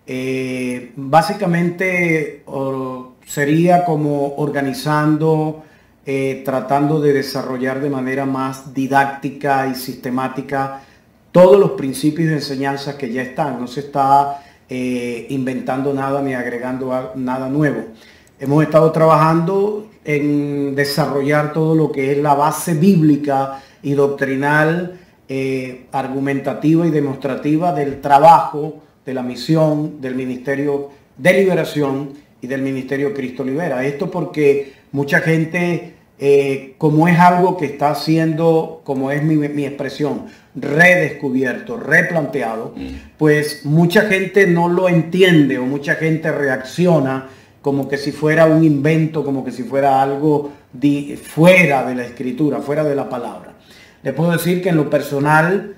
Básicamente sería como organizando, tratando de desarrollar de manera más didáctica y sistemática todos los principios de enseñanza que ya están. No se está inventando nada ni agregando nada nuevo. Hemos estado trabajando en desarrollar todo lo que es la base bíblica y doctrinal, argumentativa y demostrativa del trabajo, de la misión del Ministerio de Liberación y del Ministerio Cristo Libera. Esto porque mucha gente, como es algo que está siendo, como es mi expresión, redescubierto, replanteado, pues mucha gente no lo entiende o mucha gente reacciona como que si fuera un invento, como que si fuera algo fuera de la escritura, fuera de la palabra. Le puedo decir que en lo personal,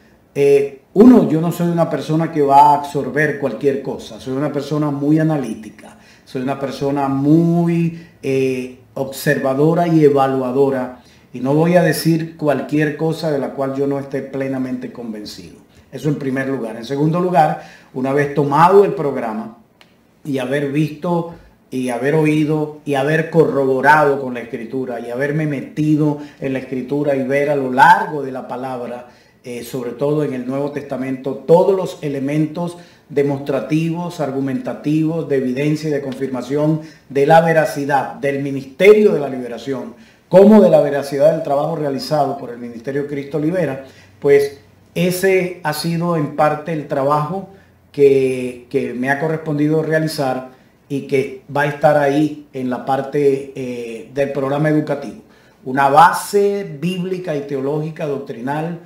yo no soy una persona que va a absorber cualquier cosa. Soy una persona muy analítica. Soy una persona muy observadora y evaluadora. Y no voy a decir cualquier cosa de la cual yo no esté plenamente convencido. Eso en primer lugar. En segundo lugar, una vez tomado el programa y haber visto y haber oído y haber corroborado con la escritura y haberme metido en la escritura y ver a lo largo de la palabra, sobre todo en el Nuevo Testamento, todos los elementos demostrativos, argumentativos, de evidencia y de confirmación de la veracidad del Ministerio de la Liberación, como de la veracidad del trabajo realizado por el Ministerio Cristo Libera, pues ese ha sido en parte el trabajo que me ha correspondido realizar y que va a estar ahí en la parte del programa educativo. Una base bíblica y teológica, doctrinal,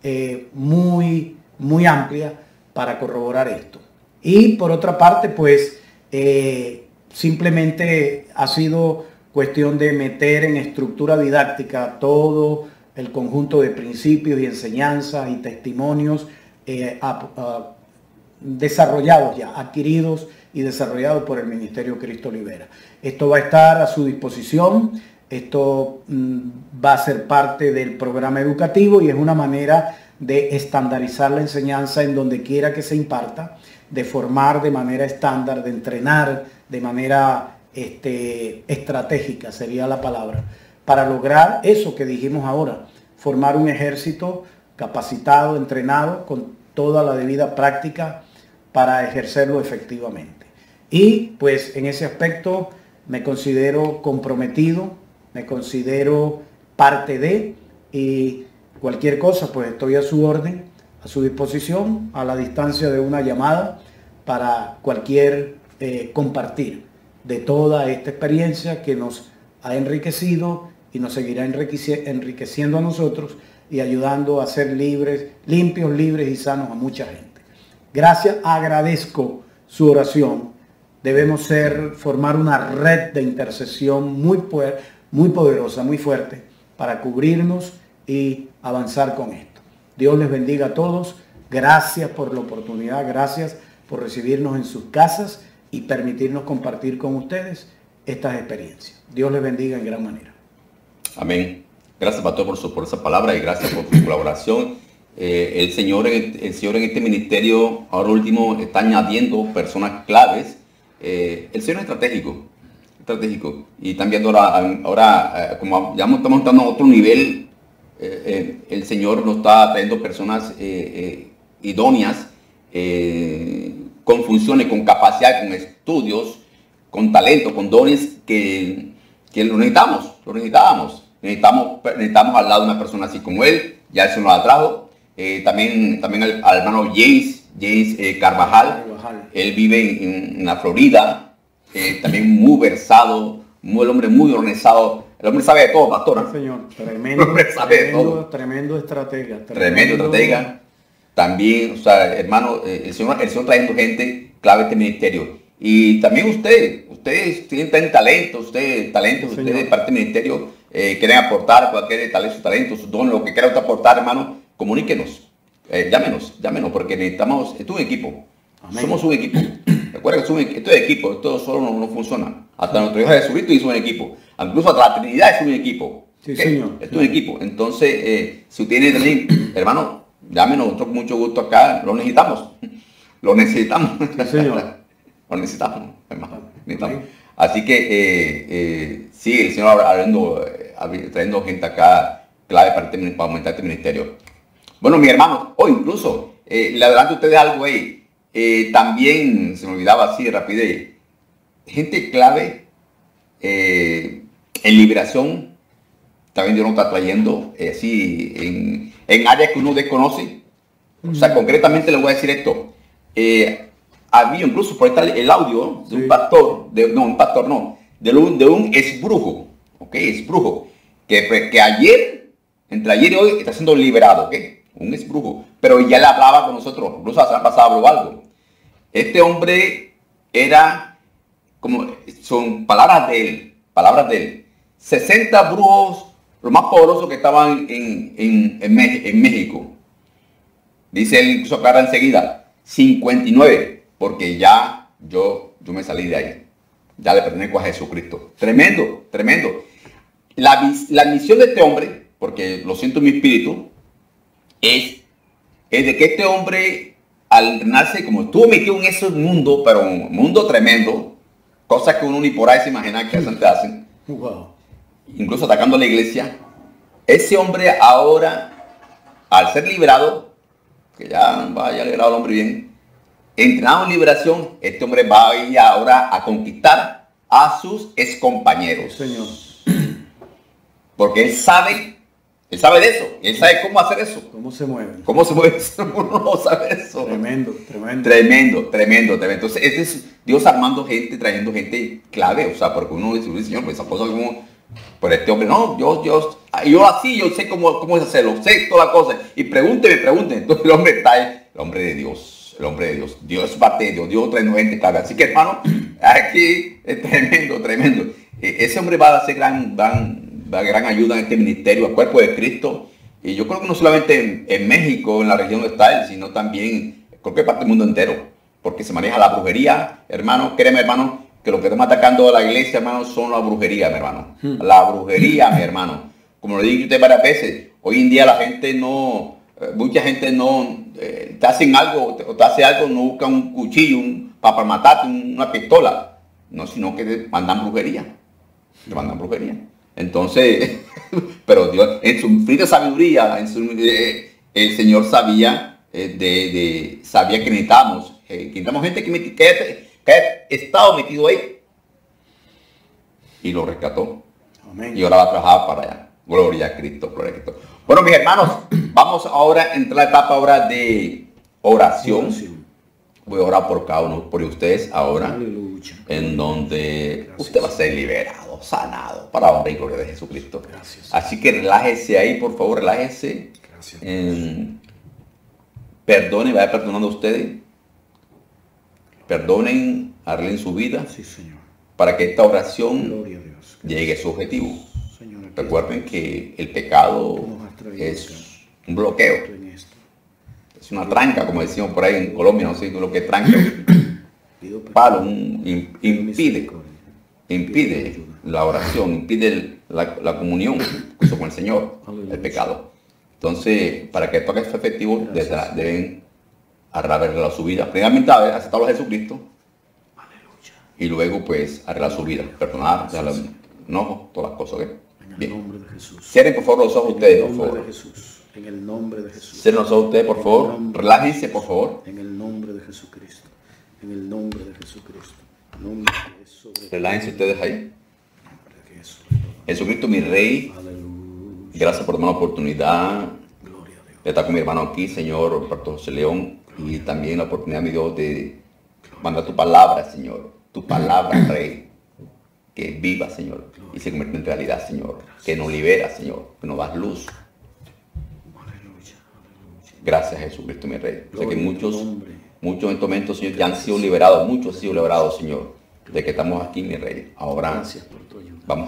muy, muy amplia para corroborar esto. Y por otra parte, pues simplemente ha sido cuestión de meter en estructura didáctica todo el conjunto de principios y enseñanzas y testimonios desarrollados ya, adquiridos y desarrollados por el Ministerio Cristo Libera. Esto va a estar a su disposición, esto va a ser parte del programa educativo y es una manera de estandarizar la enseñanza en donde quiera que se imparta, de formar de manera estándar, de entrenar de manera estratégica, sería la palabra, para lograr eso que dijimos ahora, formar un ejército capacitado, entrenado, con toda la debida práctica para ejercerlo efectivamente. Y pues en ese aspecto me considero comprometido, me considero parte de, y cualquier cosa pues estoy a su orden, a su disposición, a la distancia de una llamada para cualquier compartir de toda esta experiencia que nos ha enriquecido y nos seguirá enriqueciendo a nosotros y ayudando a ser libres, limpios, libres y sanos a mucha gente. Gracias, agradezco su oración. Debemos formar una red de intercesión muy poderosa, muy fuerte, para cubrirnos y avanzar con esto. Dios les bendiga a todos. Gracias por la oportunidad, gracias por recibirnos en sus casas y permitirnos compartir con ustedes estas experiencias. Dios les bendiga en gran manera. Amén. Gracias, pastor, por esa palabra y gracias por su colaboración. El Señor en este ministerio, ahora último, está añadiendo personas claves. El Señor es estratégico. Y también ahora como ya estamos entrando a otro nivel, el Señor nos está trayendo personas idóneas, con funciones, con capacidad, con estudios, con talento, con dones que lo necesitamos. Necesitamos al lado de una persona así como él. Ya el Señor nos la trajo. También al hermano James Carvajal. Él vive en la Florida. También muy versado, el hombre muy organizado. El hombre sabe de todo, pastor. Sí, señor, tremendo estratega. Tremendo estratega. También, o sea, hermano, el Señor trayendo gente clave a este ministerio. Y también ustedes tienen talento, ustedes de parte del ministerio, quieren aportar cualquier talento, su don, lo que quieran aportar, hermano, comuníquenos, llámenos, porque necesitamos, es un equipo. Amén. Somos un equipo. Recuerda que esto es equipo, esto solo no funciona. Hasta nuestro Hijo Jesucristo hizo un equipo. Incluso hasta la Trinidad es un equipo. Sí, señor. Esto es un equipo. Entonces, si usted tiene también, hermano, llámenos, nosotros con mucho gusto acá, lo necesitamos. Lo necesitamos. Sí, señor. Lo necesitamos, hermano. Necesitamos. Así que, sí, el Señor trayendo gente acá clave para aumentar este ministerio. Bueno, mi hermano, incluso, le adelanto a ustedes algo ahí. También, se me olvidaba así de rapidez, gente clave en liberación, también Dios nos está trayendo así en áreas que uno desconoce. O sea, concretamente le voy a decir esto. Había incluso por ahí el audio de un pastor, de un exbrujo, ¿ok? Exbrujo, que entre ayer y hoy está siendo liberado, ¿ok? Un exbrujo, pero ya le hablaba con nosotros, incluso la semana pasada habló algo. Este hombre era, son palabras de él, 60 brujos, los más poderosos que estaban en México. Dice él, incluso aclara enseguida, 59. Porque ya yo me salí de ahí. Ya le pertenezco a Jesucristo. Tremendo, tremendo. La misión de este hombre, porque lo siento en mi espíritu, es de que este hombre, al entrenarse, como estuvo metido en ese mundo, pero un mundo tremendo, cosas que uno ni por ahí se imagina que hacen, Wow. incluso atacando a la iglesia, ese hombre ahora, al ser liberado, que ya vaya liberado el hombre bien, entrenado en liberación, este hombre va a ir ahora a conquistar a sus excompañeros. Señor. Porque él sabe de eso, él sabe cómo hacer eso. ¿Cómo se mueve? ¿Cómo se mueve eso? Uno no sabe eso. Tremendo. Tremendo. Entonces, este es Dios armando gente, trayendo gente clave, o sea, porque uno dice, Señor, pues esa cosa como, pero este hombre, no, yo sé cómo es hacerlo, sé toda la cosa, y pregúnteme, entonces el hombre está ahí, el hombre de Dios. Dios es parte de Dios trayendo gente clave. Así que, hermano, aquí es tremendo. Ese hombre va a hacer gran ayuda en este ministerio, al cuerpo de Cristo. Y yo creo que no solamente en México, en la región donde está él, sino también en cualquier parte del mundo entero. Porque se maneja la brujería, hermano. Créeme, hermano, que lo que estamos atacando a la iglesia, hermano, son la brujería, mi hermano. La brujería, mi hermano. Como lo dije usted varias veces, hoy en día mucha gente no te hacen algo o te hace algo, no buscan un cuchillo para matarte, una pistola, no, sino que te mandan brujería. Entonces, pero Dios, en su infinita sabiduría, el Señor sabía sabía que necesitamos gente que haya estado metido ahí, y lo rescató. Amén. Y ahora va a trabajar para allá. Gloria a Cristo. Bueno, mis hermanos, vamos ahora a entrar a la etapa ahora de oración. Voy a orar por cada uno, por ustedes ahora. Aleluya. En donde usted va a ser liberado, sanado, para la honra y gloria de Jesucristo. Gracias. Así que relájese ahí, por favor, relájese. Gracias. Perdone, vaya perdonando a ustedes. Perdonen, arreglen su vida. Sí, Señor. Para que esta oración llegue a su objetivo. Recuerden que el pecado es un bloqueo, es una tranca, como decimos por ahí en Colombia, no sé lo que es tranca, palo, impide la oración, impide la comunión con el Señor, el pecado. Entonces, para que esto sea efectivo, deben arreglar su vida. Primeramente, aceptarlo a Jesucristo, y luego, pues, arreglar su vida, perdonar, darle enojo, todas las cosas, ¿ok? En el nombre de Jesús. Cierren por favor los ojos ustedes, por favor. En el nombre de Jesús. Cierren los ojos ustedes, por favor. Relájense, por favor. En el nombre de Jesucristo. En el nombre de Jesucristo. Relájense ustedes ahí. Jesucristo, mi Rey. Aleluya. Gracias por darme la oportunidad de estar con mi hermano aquí, Señor Roberto José León. Y también la oportunidad, mi Dios, de mandar tu palabra, Señor. Tu palabra, Rey. Que viva, Señor, y se convierte en realidad, Señor, que nos libera, Señor, que nos da luz. Gracias, Jesucristo, mi Rey. Sé que muchos en estos momentos, Señor, ya han sido liberados, muchos han sido liberados, Señor, de que estamos aquí, mi Rey. Ahora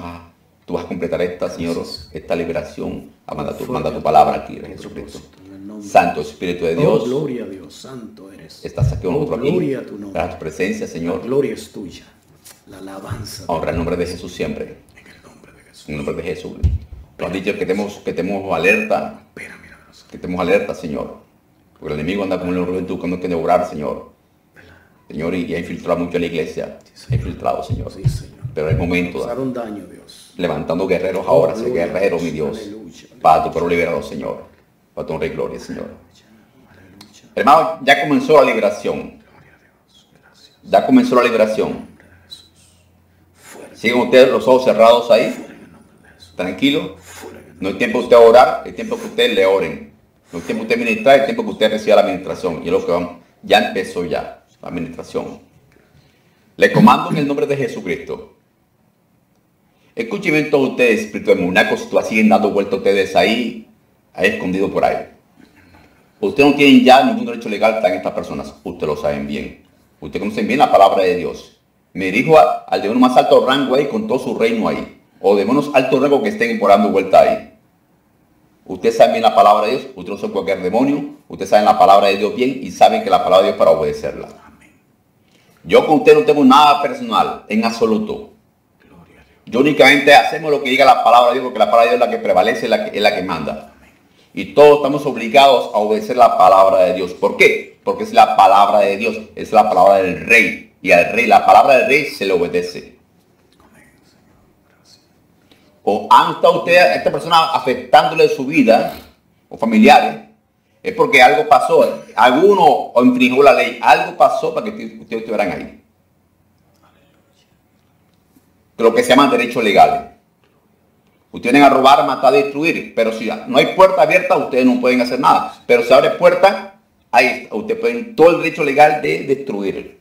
tú vas a completar esta, Señor, esta liberación, a mandar tu palabra aquí, Jesucristo. nombre. Santo Espíritu de Dios, Oh, gloria a Dios, santo eres. estás aquí con Oh, nosotros aquí. gloria a tu nombre. Para tu presencia, La Señor. gloria es tuya. La alabanza. Honra el nombre de Jesús siempre. En el nombre de Jesús. En el nombre de Jesús. Tú has dicho que tenemos alerta. Espera, milagroso. Que estemos alerta, Señor. Porque el enemigo anda como un león buscando que obrar, Señor. Señor, y ha infiltrado mucho en la iglesia. Ha infiltrado, Señor. Sí, Señor. Pero es momento de Causaron daño, Dios. levantando guerreros ahora, ese gloria a guerrero, Dios. mi Dios. Aleluya. Para tu pueblo liberado, Señor. Para tu honra y gloria, Señor. Aleluya. Hermano, ya comenzó la liberación. Gloria a Dios. Gracias. Ya comenzó la liberación. Fuera. Siguen ustedes los ojos cerrados ahí. En el nombre de Jesús. Tranquilo. Fuera. En el No hay tiempo de usted orar, hay tiempo que usted le oren. No hay tiempo de usted ministrar, hay tiempo que usted reciba la administración. Y es lo que vamos, ya empezó ya la administración. Le comando en el nombre de Jesucristo. Escuchen bien todos ustedes, espíritu de monacos, siguen dando vueltas ustedes ahí escondido por ahí. Ustedes no tienen ya ningún derecho legal en estas personas. Ustedes lo saben bien. Ustedes conocen bien la palabra de Dios. Me dirijo al demonio más alto rango ahí con todo su reino ahí. O demonios alto rango que estén por dando vuelta ahí. Ustedes saben bien la palabra de Dios. Ustedes no son cualquier demonio. Ustedes saben la palabra de Dios bien y saben que la palabra de Dios para obedecerla. Yo con usted no tengo nada personal, en absoluto. Yo únicamente hacemos lo que diga la palabra de Dios, porque la palabra de Dios es la que prevalece, es la que manda. Y todos estamos obligados a obedecer la palabra de Dios. ¿Por qué? Porque es la palabra de Dios, es la palabra del rey. Y al rey, la palabra del rey se le obedece. O han estado ustedes a esta persona afectándole su vida, o familiares, es porque algo pasó, alguno o infringió la ley, algo pasó para que ustedes estuvieran ahí. Lo que se llaman derechos legales. Ustedes vienen a robar, matar, destruir, pero si no hay puerta abierta, ustedes no pueden hacer nada. Pero si abre puerta, ahí está. Ustedes pueden todo el derecho legal de destruir.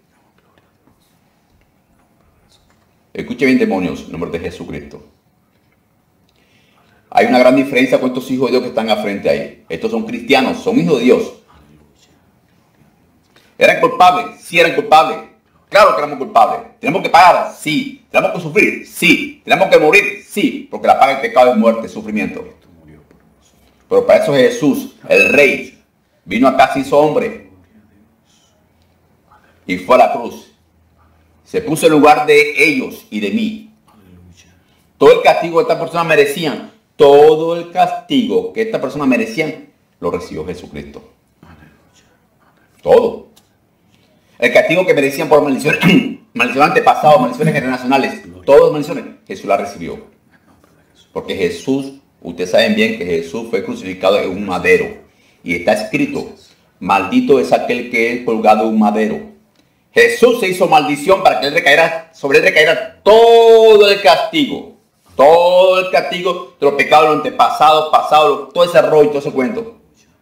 Escuchen bien, demonios, en nombre de Jesucristo. Hay una gran diferencia con estos hijos de Dios que están al frente ahí. Estos son cristianos, son hijos de Dios. ¿Eran culpables? Sí, eran culpables. Claro que éramos culpables. ¿Tenemos que pagar? Sí. ¿Tenemos que sufrir? Sí. ¿Tenemos que morir? Sí. Porque la paga del pecado es muerte, sufrimiento. Pero para eso Jesús, el Rey, vino acá, se hizo hombre. Y fue a la cruz. Se puso en lugar de ellos y de mí. Todo el castigo que estas personas merecían, todo el castigo que estas personas merecían, lo recibió Jesucristo. Todo. El castigo que merecían por maldiciones, maldiciones antepasadas, maldiciones generacionales, todas maldiciones, Jesús la recibió. Porque Jesús, ustedes saben bien que Jesús fue crucificado en un madero. Y está escrito, maldito es aquel que es colgado en un madero. Jesús se hizo maldición para que sobre él recaerá todo el castigo. Todo el castigo de los pecados de los antepasados, pasados, todo ese rollo, todo ese cuento.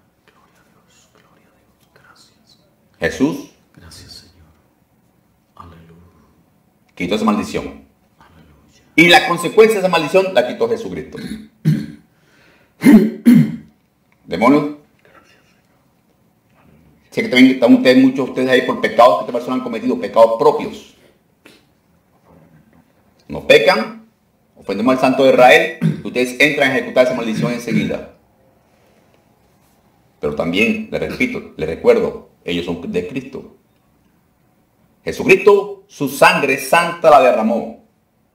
Jesús quitó esa maldición. Y la consecuencia de esa maldición la quitó Jesucristo. Demonios. Sé que también están muchos de ustedes ahí por pecados que estas personas han cometido, pecados propios. No pecan, ofendemos al Santo de Israel, ustedes entran a ejecutar esa maldición enseguida. Pero también, les repito, les recuerdo, ellos son de Cristo. Jesucristo, su sangre santa la derramó.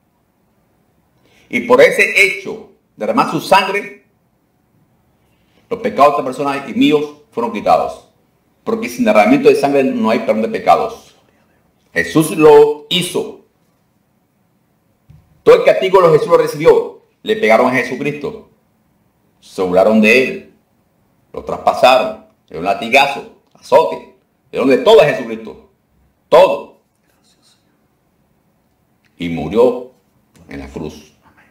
Y por ese hecho, derramar su sangre, los pecados de esta persona y míos fueron quitados. Porque sin derramamiento de sangre no hay perdón de pecados. Jesús lo hizo. Todo el castigo Jesús lo recibió. Le pegaron a Jesucristo. Se burlaron de él. Lo traspasaron. Le dieron un latigazo, azote. Le dieron de todo a Jesucristo. Todo. Y murió en la cruz.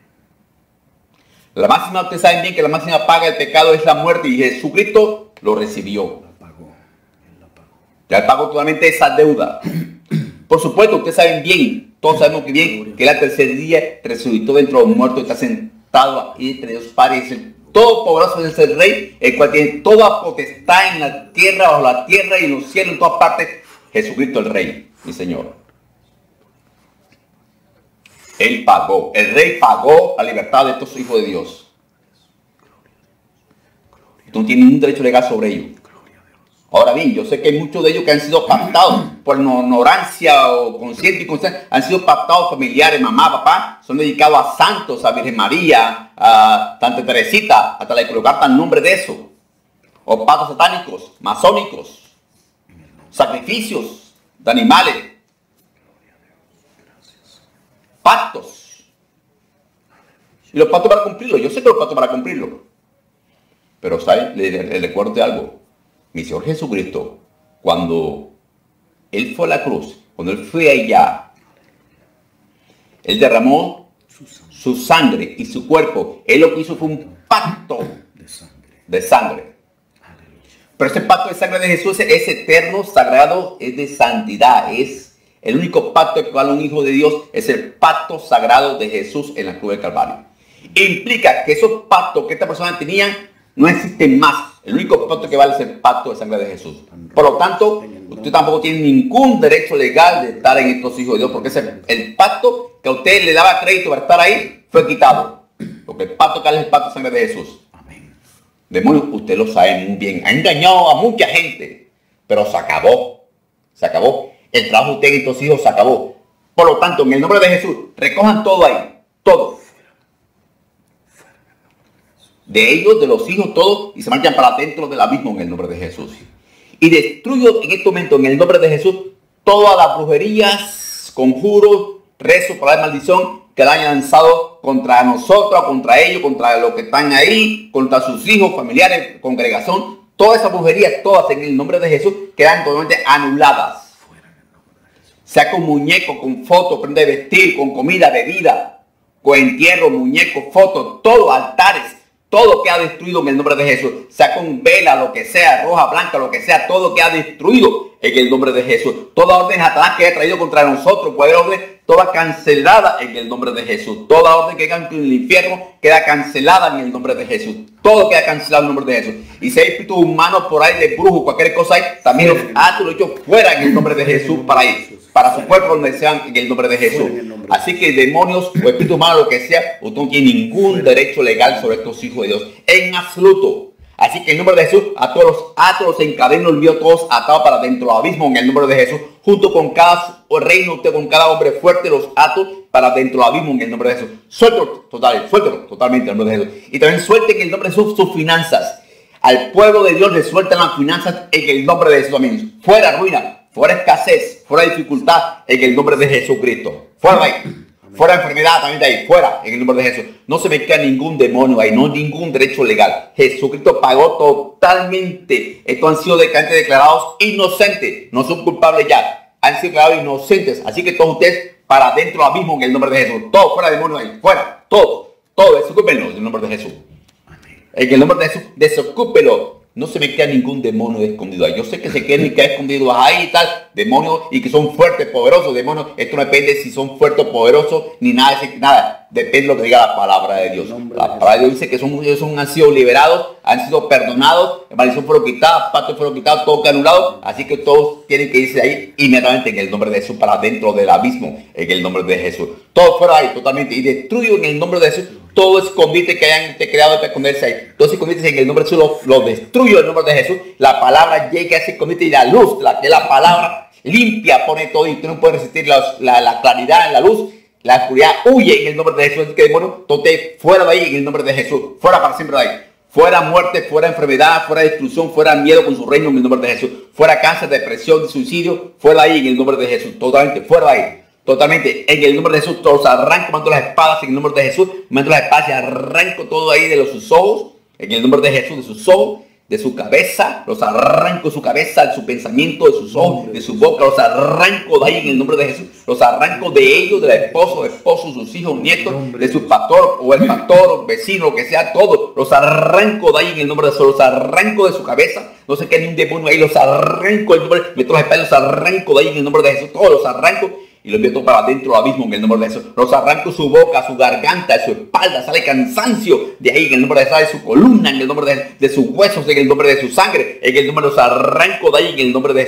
La máxima, ustedes saben bien que la máxima paga del pecado es la muerte. Y Jesucristo lo recibió. Ya él pagó totalmente esa deuda. Por supuesto, ustedes saben bien, todos sabemos que bien, que el tercer día resucitó dentro de los muertos, está sentado ahí entre Dios Padre, es el todopoderoso, es el Rey, el cual tiene toda potestad en la tierra, bajo la tierra y en los cielos, en todas partes. Jesucristo el Rey, mi Señor. Él pagó, el Rey pagó la libertad de estos hijos de Dios. Tú no tienes ningún derecho legal sobre ellos. Ahora bien, yo sé que hay muchos de ellos que han sido pactados por ignorancia o consciente y consciente, han sido pactados familiares, mamá, papá, son dedicados a santos, a Virgen María, a Santa Teresita, hasta le colocar el nombre de eso. O pactos satánicos, masónicos, sacrificios de animales, pactos. Y los pactos para cumplirlo, yo sé que los pactos para cumplirlo. Pero, ¿sabes? Le recuerdo de algo. Mi Señor Jesucristo, cuando Él fue a la cruz, cuando Él fue allá, Él derramó su sangre y su cuerpo. Él lo que hizo fue un pacto de sangre. Pero ese pacto de sangre de Jesús es eterno, sagrado, es de santidad. Es el único pacto que vale un hijo de Dios, es el pacto sagrado de Jesús en la cruz del Calvario. Implica que esos pactos que esta persona tenía no existen más. El único pacto que vale es el pacto de sangre de Jesús. Por lo tanto, usted tampoco tiene ningún derecho legal de estar en estos hijos de Dios, porque el pacto que a usted le daba crédito para estar ahí fue quitado. Porque el pacto que vale es el pacto de sangre de Jesús. Demonios, usted lo sabe muy bien. Ha engañado a mucha gente, pero se acabó. Se acabó. El trabajo de usted en estos hijos se acabó. Por lo tanto, en el nombre de Jesús, recojan todo ahí. Todo. De ellos, de los hijos, todos, y se marchan para adentro del abismo en el nombre de Jesús. Y destruyo en este momento, en el nombre de Jesús, todas las brujerías, conjuros, rezos, palabras de maldición que la hayan lanzado contra nosotros, contra ellos, contra los que están ahí, contra sus hijos, familiares, congregación. Todas esas brujerías, todas en el nombre de Jesús, quedan totalmente anuladas. Sea con muñecos, con fotos, prenda de vestir, con comida, bebida, con entierro, muñecos, fotos, todo, altares. Todo queda destruido en el nombre de Jesús. Sea con vela, lo que sea, roja, blanca, lo que sea, todo queda destruido en el nombre de Jesús. Toda orden de Satanás que haya traído contra nosotros, cualquier orden, toda cancelada en el nombre de Jesús. Toda orden que haya en el infierno queda cancelada en el nombre de Jesús. Todo queda cancelado en el nombre de Jesús. Y si hay espíritus humanos por ahí de brujos, cualquier cosa ahí, también los atos, los hechos fuera en el nombre de Jesús para ir. Para su cuerpo donde sean en el nombre de Jesús. Así que demonios o espíritus malos, lo que sea, usted no tiene ningún derecho legal sobre estos hijos de Dios. En absoluto. Así que en el nombre de Jesús, a todos los atos, los encadenos, los envío todos atados para dentro del abismo en el nombre de Jesús. Junto con cada reino, usted con cada hombre fuerte, los atos para dentro del abismo en el nombre de Jesús. Suéltelo totalmente en el nombre de Jesús. Y también suelten en el nombre de Jesús sus finanzas. Al pueblo de Dios le sueltan las finanzas en el nombre de Jesús también. Fuera ruina, fuera escasez, fuera dificultad en el nombre de Jesucristo. Fuera ahí. Fuera enfermedad también de ahí. Fuera en el nombre de Jesús. No se me queda ningún demonio ahí. No ningún derecho legal. Jesucristo pagó totalmente. Estos han sido declarados inocentes. No son culpables ya. Han sido declarados inocentes. Así que todos ustedes para adentro del abismo en el nombre de Jesús. Todo fuera demonio ahí. Fuera. Todo. Desocúpenlo en el nombre de Jesús. En el nombre de Jesús. Desocúpenlo. No se me queda ningún demonio escondido ahí. Yo sé que se quedan y quedan escondidos ahí y tal. Demonios y que son fuertes, poderosos. Demonios, esto no depende si son fuertes o poderosos ni nada. Nada. Depende de lo que diga la palabra de Dios. La palabra de Dios dice que ellos han sido liberados, han sido perdonados. La maldición fueron quitada, pactos fueron quitados, todo queda anulado. Así que todos tienen que irse ahí inmediatamente en el nombre de Jesús para dentro del abismo. En el nombre de Jesús. Todo fuera ahí totalmente. Y destruyo en el nombre de Jesús todo escondite que hayan creado para esconderse ahí. Todo escondite en el nombre de Jesús lo destruyo en el nombre de Jesús. La palabra llega a ese escondite y la luz, que la palabra limpia pone todo y usted no puede resistir la claridad en la luz. La oscuridad huye en el nombre de Jesús. Así que demonio, tote fuera de ahí en el nombre de Jesús. Fuera para siempre de ahí. Fuera muerte, fuera enfermedad, fuera destrucción, fuera miedo con su reino en el nombre de Jesús. Fuera cáncer, depresión, suicidio. Fuera de ahí en el nombre de Jesús. Totalmente, fuera de ahí. Totalmente, en el nombre de Jesús, todos arranco, mando las espadas en el nombre de Jesús, mando las espadas y arranco todo ahí de sus ojos, en el nombre de Jesús, de sus ojos, de su cabeza, los arranco de su cabeza, de su pensamiento, de sus ojos, de su boca, los arranco de ahí en el nombre de Jesús, los arranco de ellos, del esposo, sus hijos, nietos, de su pastor o el pastor, vecino, que sea todo, los arranco de ahí en el nombre de Jesús, los arranco de su cabeza, no sé qué hay un demonio ahí, los arranco, el nombre, meto las espadas, los arranco de ahí en el nombre de Jesús, todos los arranco. Y los meto para adentro del abismo en el nombre de Jesús. Los arranco su boca, su garganta, su espalda. Sale cansancio de ahí en el nombre de Jesús. De su columna en el nombre de sus huesos, en el nombre de su sangre. En el nombre de los arranco de ahí en el nombre de Jesús.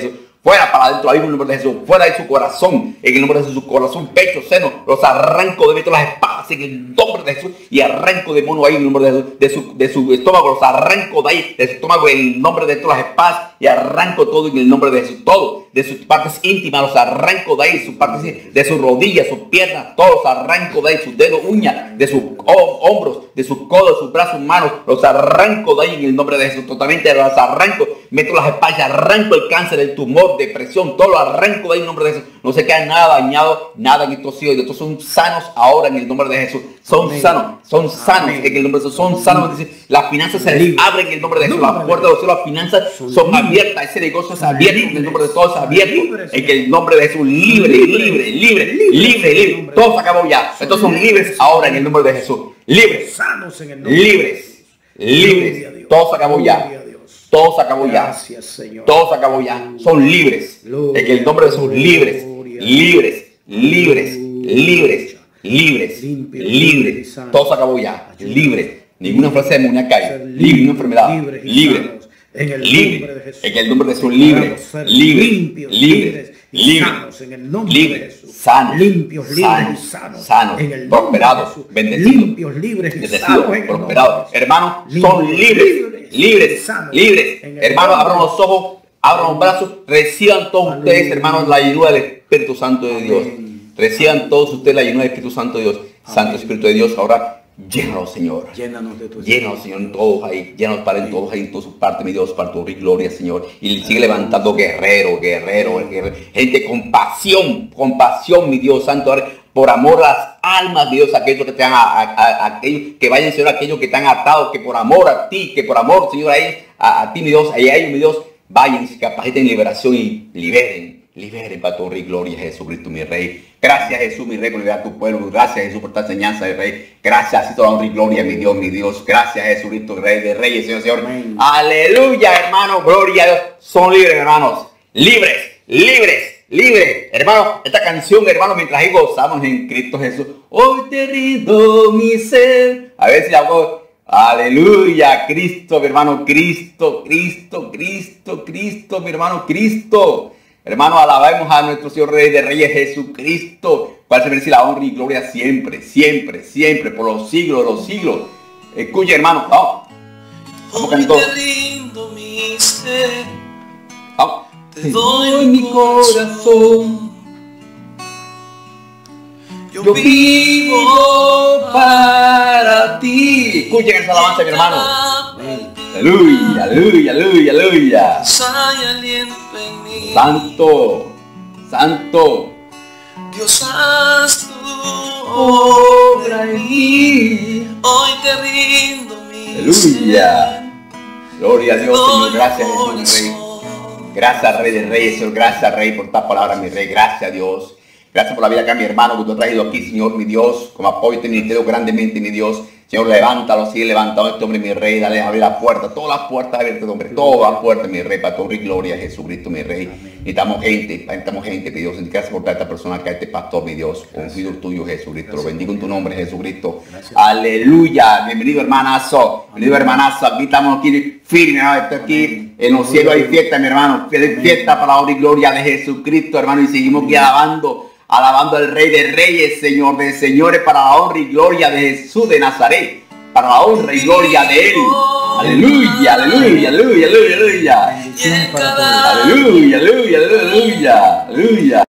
fuera para adentro, ahí en el nombre de Jesús, fuera de su corazón, en el nombre de Jesús, su corazón, pecho, seno, los arranco de meto las espadas en el nombre de Jesús y arranco demonio ahí en el nombre de Jesús, de su estómago, los arranco de ahí, de su estómago en el nombre de todas las espadas y arranco todo en el nombre de Jesús, todo, de sus partes íntimas, los arranco de ahí, sus partes, de sus rodillas, sus piernas, todos los arranco de ahí, sus dedos, uñas, de sus hombros, de sus codos, sus brazos, manos, los arranco de ahí en el nombre de Jesús, totalmente los arranco, meto las espadas, arranco el cáncer, el tumor, depresión, todo lo arranco de ahí en el nombre de Jesús, no se queda nada dañado, nada en estos hijos, estos son sanos ahora en el nombre de Jesús, son sanos en el nombre de Jesús, son sanos, las finanzas se les abren en el nombre de Jesús, las puertas de los cielos, las finanzas son abiertas, ese negocio es abierto en el nombre de todos, es abierto en el nombre de Jesús, libre, todo se acabó ya, estos son libres ahora en el nombre de Jesús, libres, todo se acabó ya. Todo se acabó ya. Todo se acabó ya. Son libres. En el nombre de Jesús, libres. Todo se acabó ya. Libre. Ninguna fuerza demoníaca hay. Libre. Ninguna enfermedad. Libre. En el nombre de Jesús, libre. Sanos, prosperados, bendecidos, prosperados. Hermanos, son libres. Hermanos, abran los ojos, abran los brazos, reciban todos ustedes, hermanos, la llenura del Espíritu Santo de Dios. Reciban todos ustedes la llenura del Espíritu Santo de Dios. Santo Espíritu de Dios, ahora llénanos, Señor. Llénanos de tu Espíritu. Llénanos, Señor, todos ahí. Llénanos, Padre, en todos ahí, en todas sus partes, mi Dios, para tu gloria, Señor. Y sigue levantando guerreros. Gente con pasión, mi Dios Santo. Por amor a las almas, mi Dios, aquellos que están aquellos que vayan, Señor, aquellos que están atados, que por amor a ti, que por amor, Señor, a ti, mi Dios, a ellos, mi Dios, vayan y se capaciten en liberación y liberen para tu gloria, Jesucristo, mi Rey. Gracias, Jesús, mi Rey, por liberar a tu pueblo. Gracias, Jesús, por esta enseñanza, mi Rey. Gracias, y toda honra y gloria, mi Dios. Gracias, Jesucristo, Rey de Reyes, Señor. Amén. Aleluya, hermano, gloria a Dios. Son libres, hermanos. Libres. Hermano, esta canción, hermano, mientras ahí gozamos en Cristo Jesús. Hoy te rindo mi ser. A ver si hago. Aleluya, Cristo, mi hermano, Cristo, mi hermano, Cristo. Hermano, alabemos a nuestro Señor Rey de Reyes, Jesucristo, cual se merece la honra y gloria siempre, por los siglos de los siglos. Escucha, hermano, vamos. Vamos, canto. Hoy te rindo mi ser, Vamos. te doy mi corazón. Yo vivo para ti. Escuchen esa alabanza, mi hermano. Aleluya. Hay aliento en mí. Santo. Dios, haz tu Obra en mí. Hoy te rindo mi Aleluya. Gloria a Dios, Señor. Gracias, Jesús, mi Rey. corazón. Gracias, Rey de Reyes, Señor. Gracias, Rey, por esta palabra, mi Rey. Gracias a Dios. Gracias por la vida acá, mi hermano, que tú has traído aquí, Señor, mi Dios. Como apoyo este ministerio grandemente, mi Dios. Señor, levántalo, sigue levantando este hombre, mi Rey. Dale a abrir la puerta, todas las puertas abiertas, hombre. Todas las puertas, mi Rey, para tu gloria, Jesucristo, mi Rey. Necesitamos gente, mi Dios. Gracias por esta persona acá, este pastor, mi Dios. Confido tuyo, Jesucristo. Lo bendigo en tu nombre, Jesucristo. Aleluya. Bienvenido, hermanazo. Aquí estamos aquí firmes, ¿no? Estoy aquí en los cielos hay fiesta, mi hermano. Fiesta para la honra y gloria de Jesucristo, hermano. Y seguimos aquí alabando al Rey de Reyes, Señor de Señores, para la honra y gloria de Jesús de Nazaret, para la honra y gloria de Él. Aleluya. Bendición para todos. Aleluya.